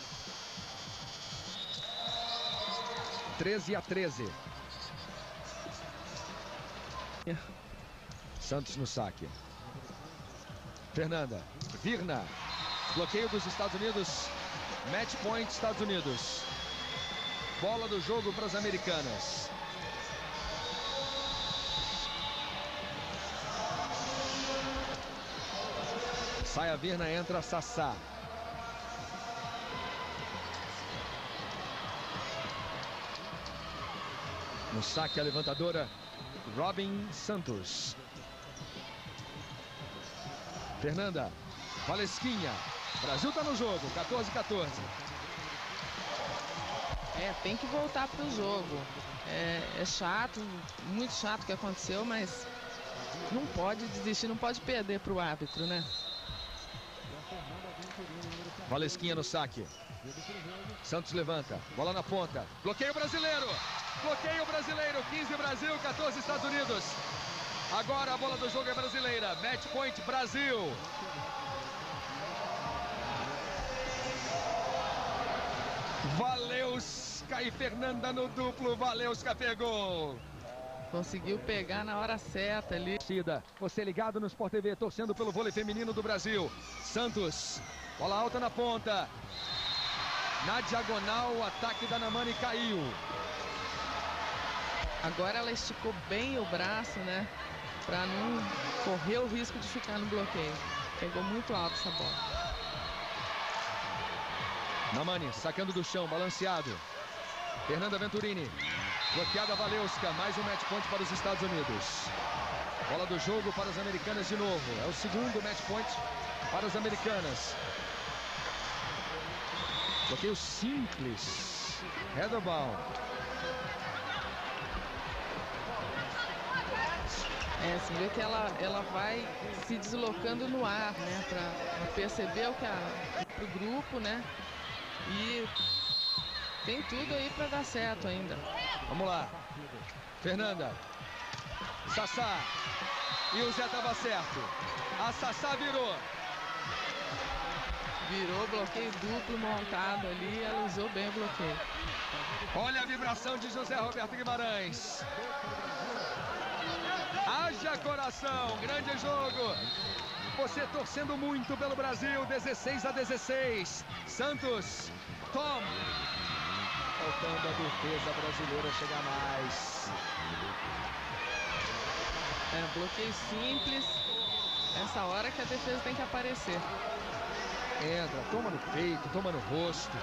13-13. Santos no saque. Fernanda. Virna. Bloqueio dos Estados Unidos. Match point Estados Unidos. Bola do jogo para as americanas. Sai a Virna, entra a Sassá. No saque a levantadora, Robin Santos. Fernanda. Valesquinha. Brasil tá no jogo, 14-14. Tem que voltar pro jogo. É chato, muito chato o que aconteceu, mas não pode desistir, não pode perder pro árbitro, né? Valesquinha no saque. Santos levanta, bola na ponta. Bloqueio brasileiro. Bloqueio brasileiro. 15 Brasil, 14 Estados Unidos. Agora a bola do jogo é brasileira. Match point Brasil. Valeuska e Fernanda no duplo. Valeuska pegou. Conseguiu pegar na hora certa ali. Você ligado no Sport TV, torcendo pelo vôlei feminino do Brasil. Santos, bola alta na ponta. Na diagonal, o ataque da Namani caiu. Agora ela esticou bem o braço, né? Pra não correr o risco de ficar no bloqueio. Pegou muito alto essa bola. Namani sacando do chão, balanceado. Fernanda Venturini. Bloqueada Valeuska, mais um match point para os Estados Unidos. Bola do jogo para as americanas de novo. É o segundo match point para as americanas. Bloqueio simples. Heather Baum. Você vê que ela vai se deslocando no ar, né? Pra perceber o que pro grupo, né? E tem tudo aí para dar certo ainda. Vamos lá. Fernanda. Sassá. E o Zé estava certo. A Sassá virou. Virou bloqueio duplo montado ali. Ela usou bem o bloqueio. Olha a vibração de José Roberto Guimarães. Haja coração. Grande jogo. Você torcendo muito pelo Brasil. 16-16. Santos. Tom. Faltando a defesa brasileira chegar mais. Bloqueio simples. Essa hora que a defesa tem que aparecer. Entra, toma no peito, toma no rosto.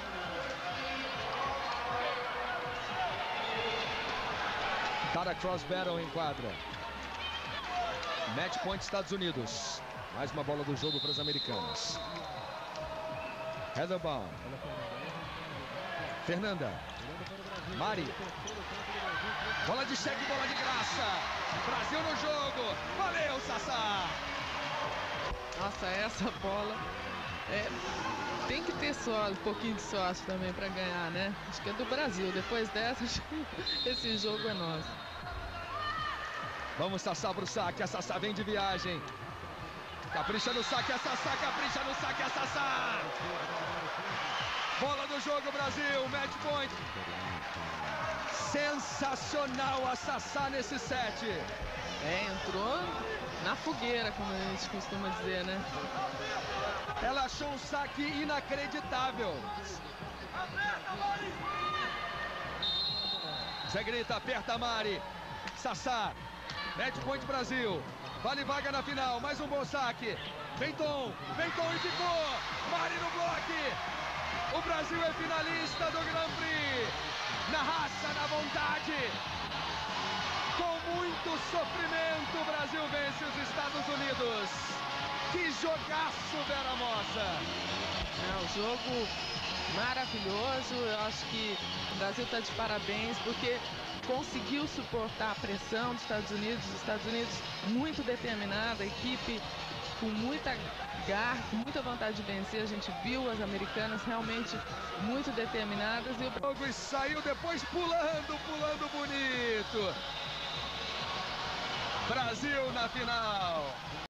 Tara Cross Battle em quadra. Match point Estados Unidos. Mais uma bola do jogo para as americanas. Heather Baum. Fernanda. Mari. Bola de cheque, bola de graça. Brasil no jogo. Valeu, Sassá. Nossa, essa bola tem que ter um pouquinho de sorte também para ganhar, né? Acho que é do Brasil. Depois dessa, esse jogo é nosso. Vamos, Sassá, pro saque. A Sassá vem de viagem. Capricha no saque, a Sassá. Capricha no saque, a Sassá. Bola do jogo, Brasil. Match point. Sensacional a Sassá nesse set. Entrou na fogueira, como a gente costuma dizer, né? Ela achou um saque inacreditável. Zé grita, aperta a Mari. Sassá. Match point Brasil. Vale vaga na final. Mais um bom saque. Vem Tom e ficou. Mari no bloque. O Brasil é finalista do Grand Prix. Na raça, na vontade. Com muito sofrimento, o Brasil vence os Estados Unidos. Que jogaço, Vera Mossa. Um jogo maravilhoso. Eu acho que o Brasil está de parabéns porque conseguiu suportar a pressão dos Estados Unidos. Os Estados Unidos muito determinada, a equipe com muita garra, com muita vontade de vencer. A gente viu as americanas realmente muito determinadas. E o jogo saiu depois pulando bonito. Brasil na final.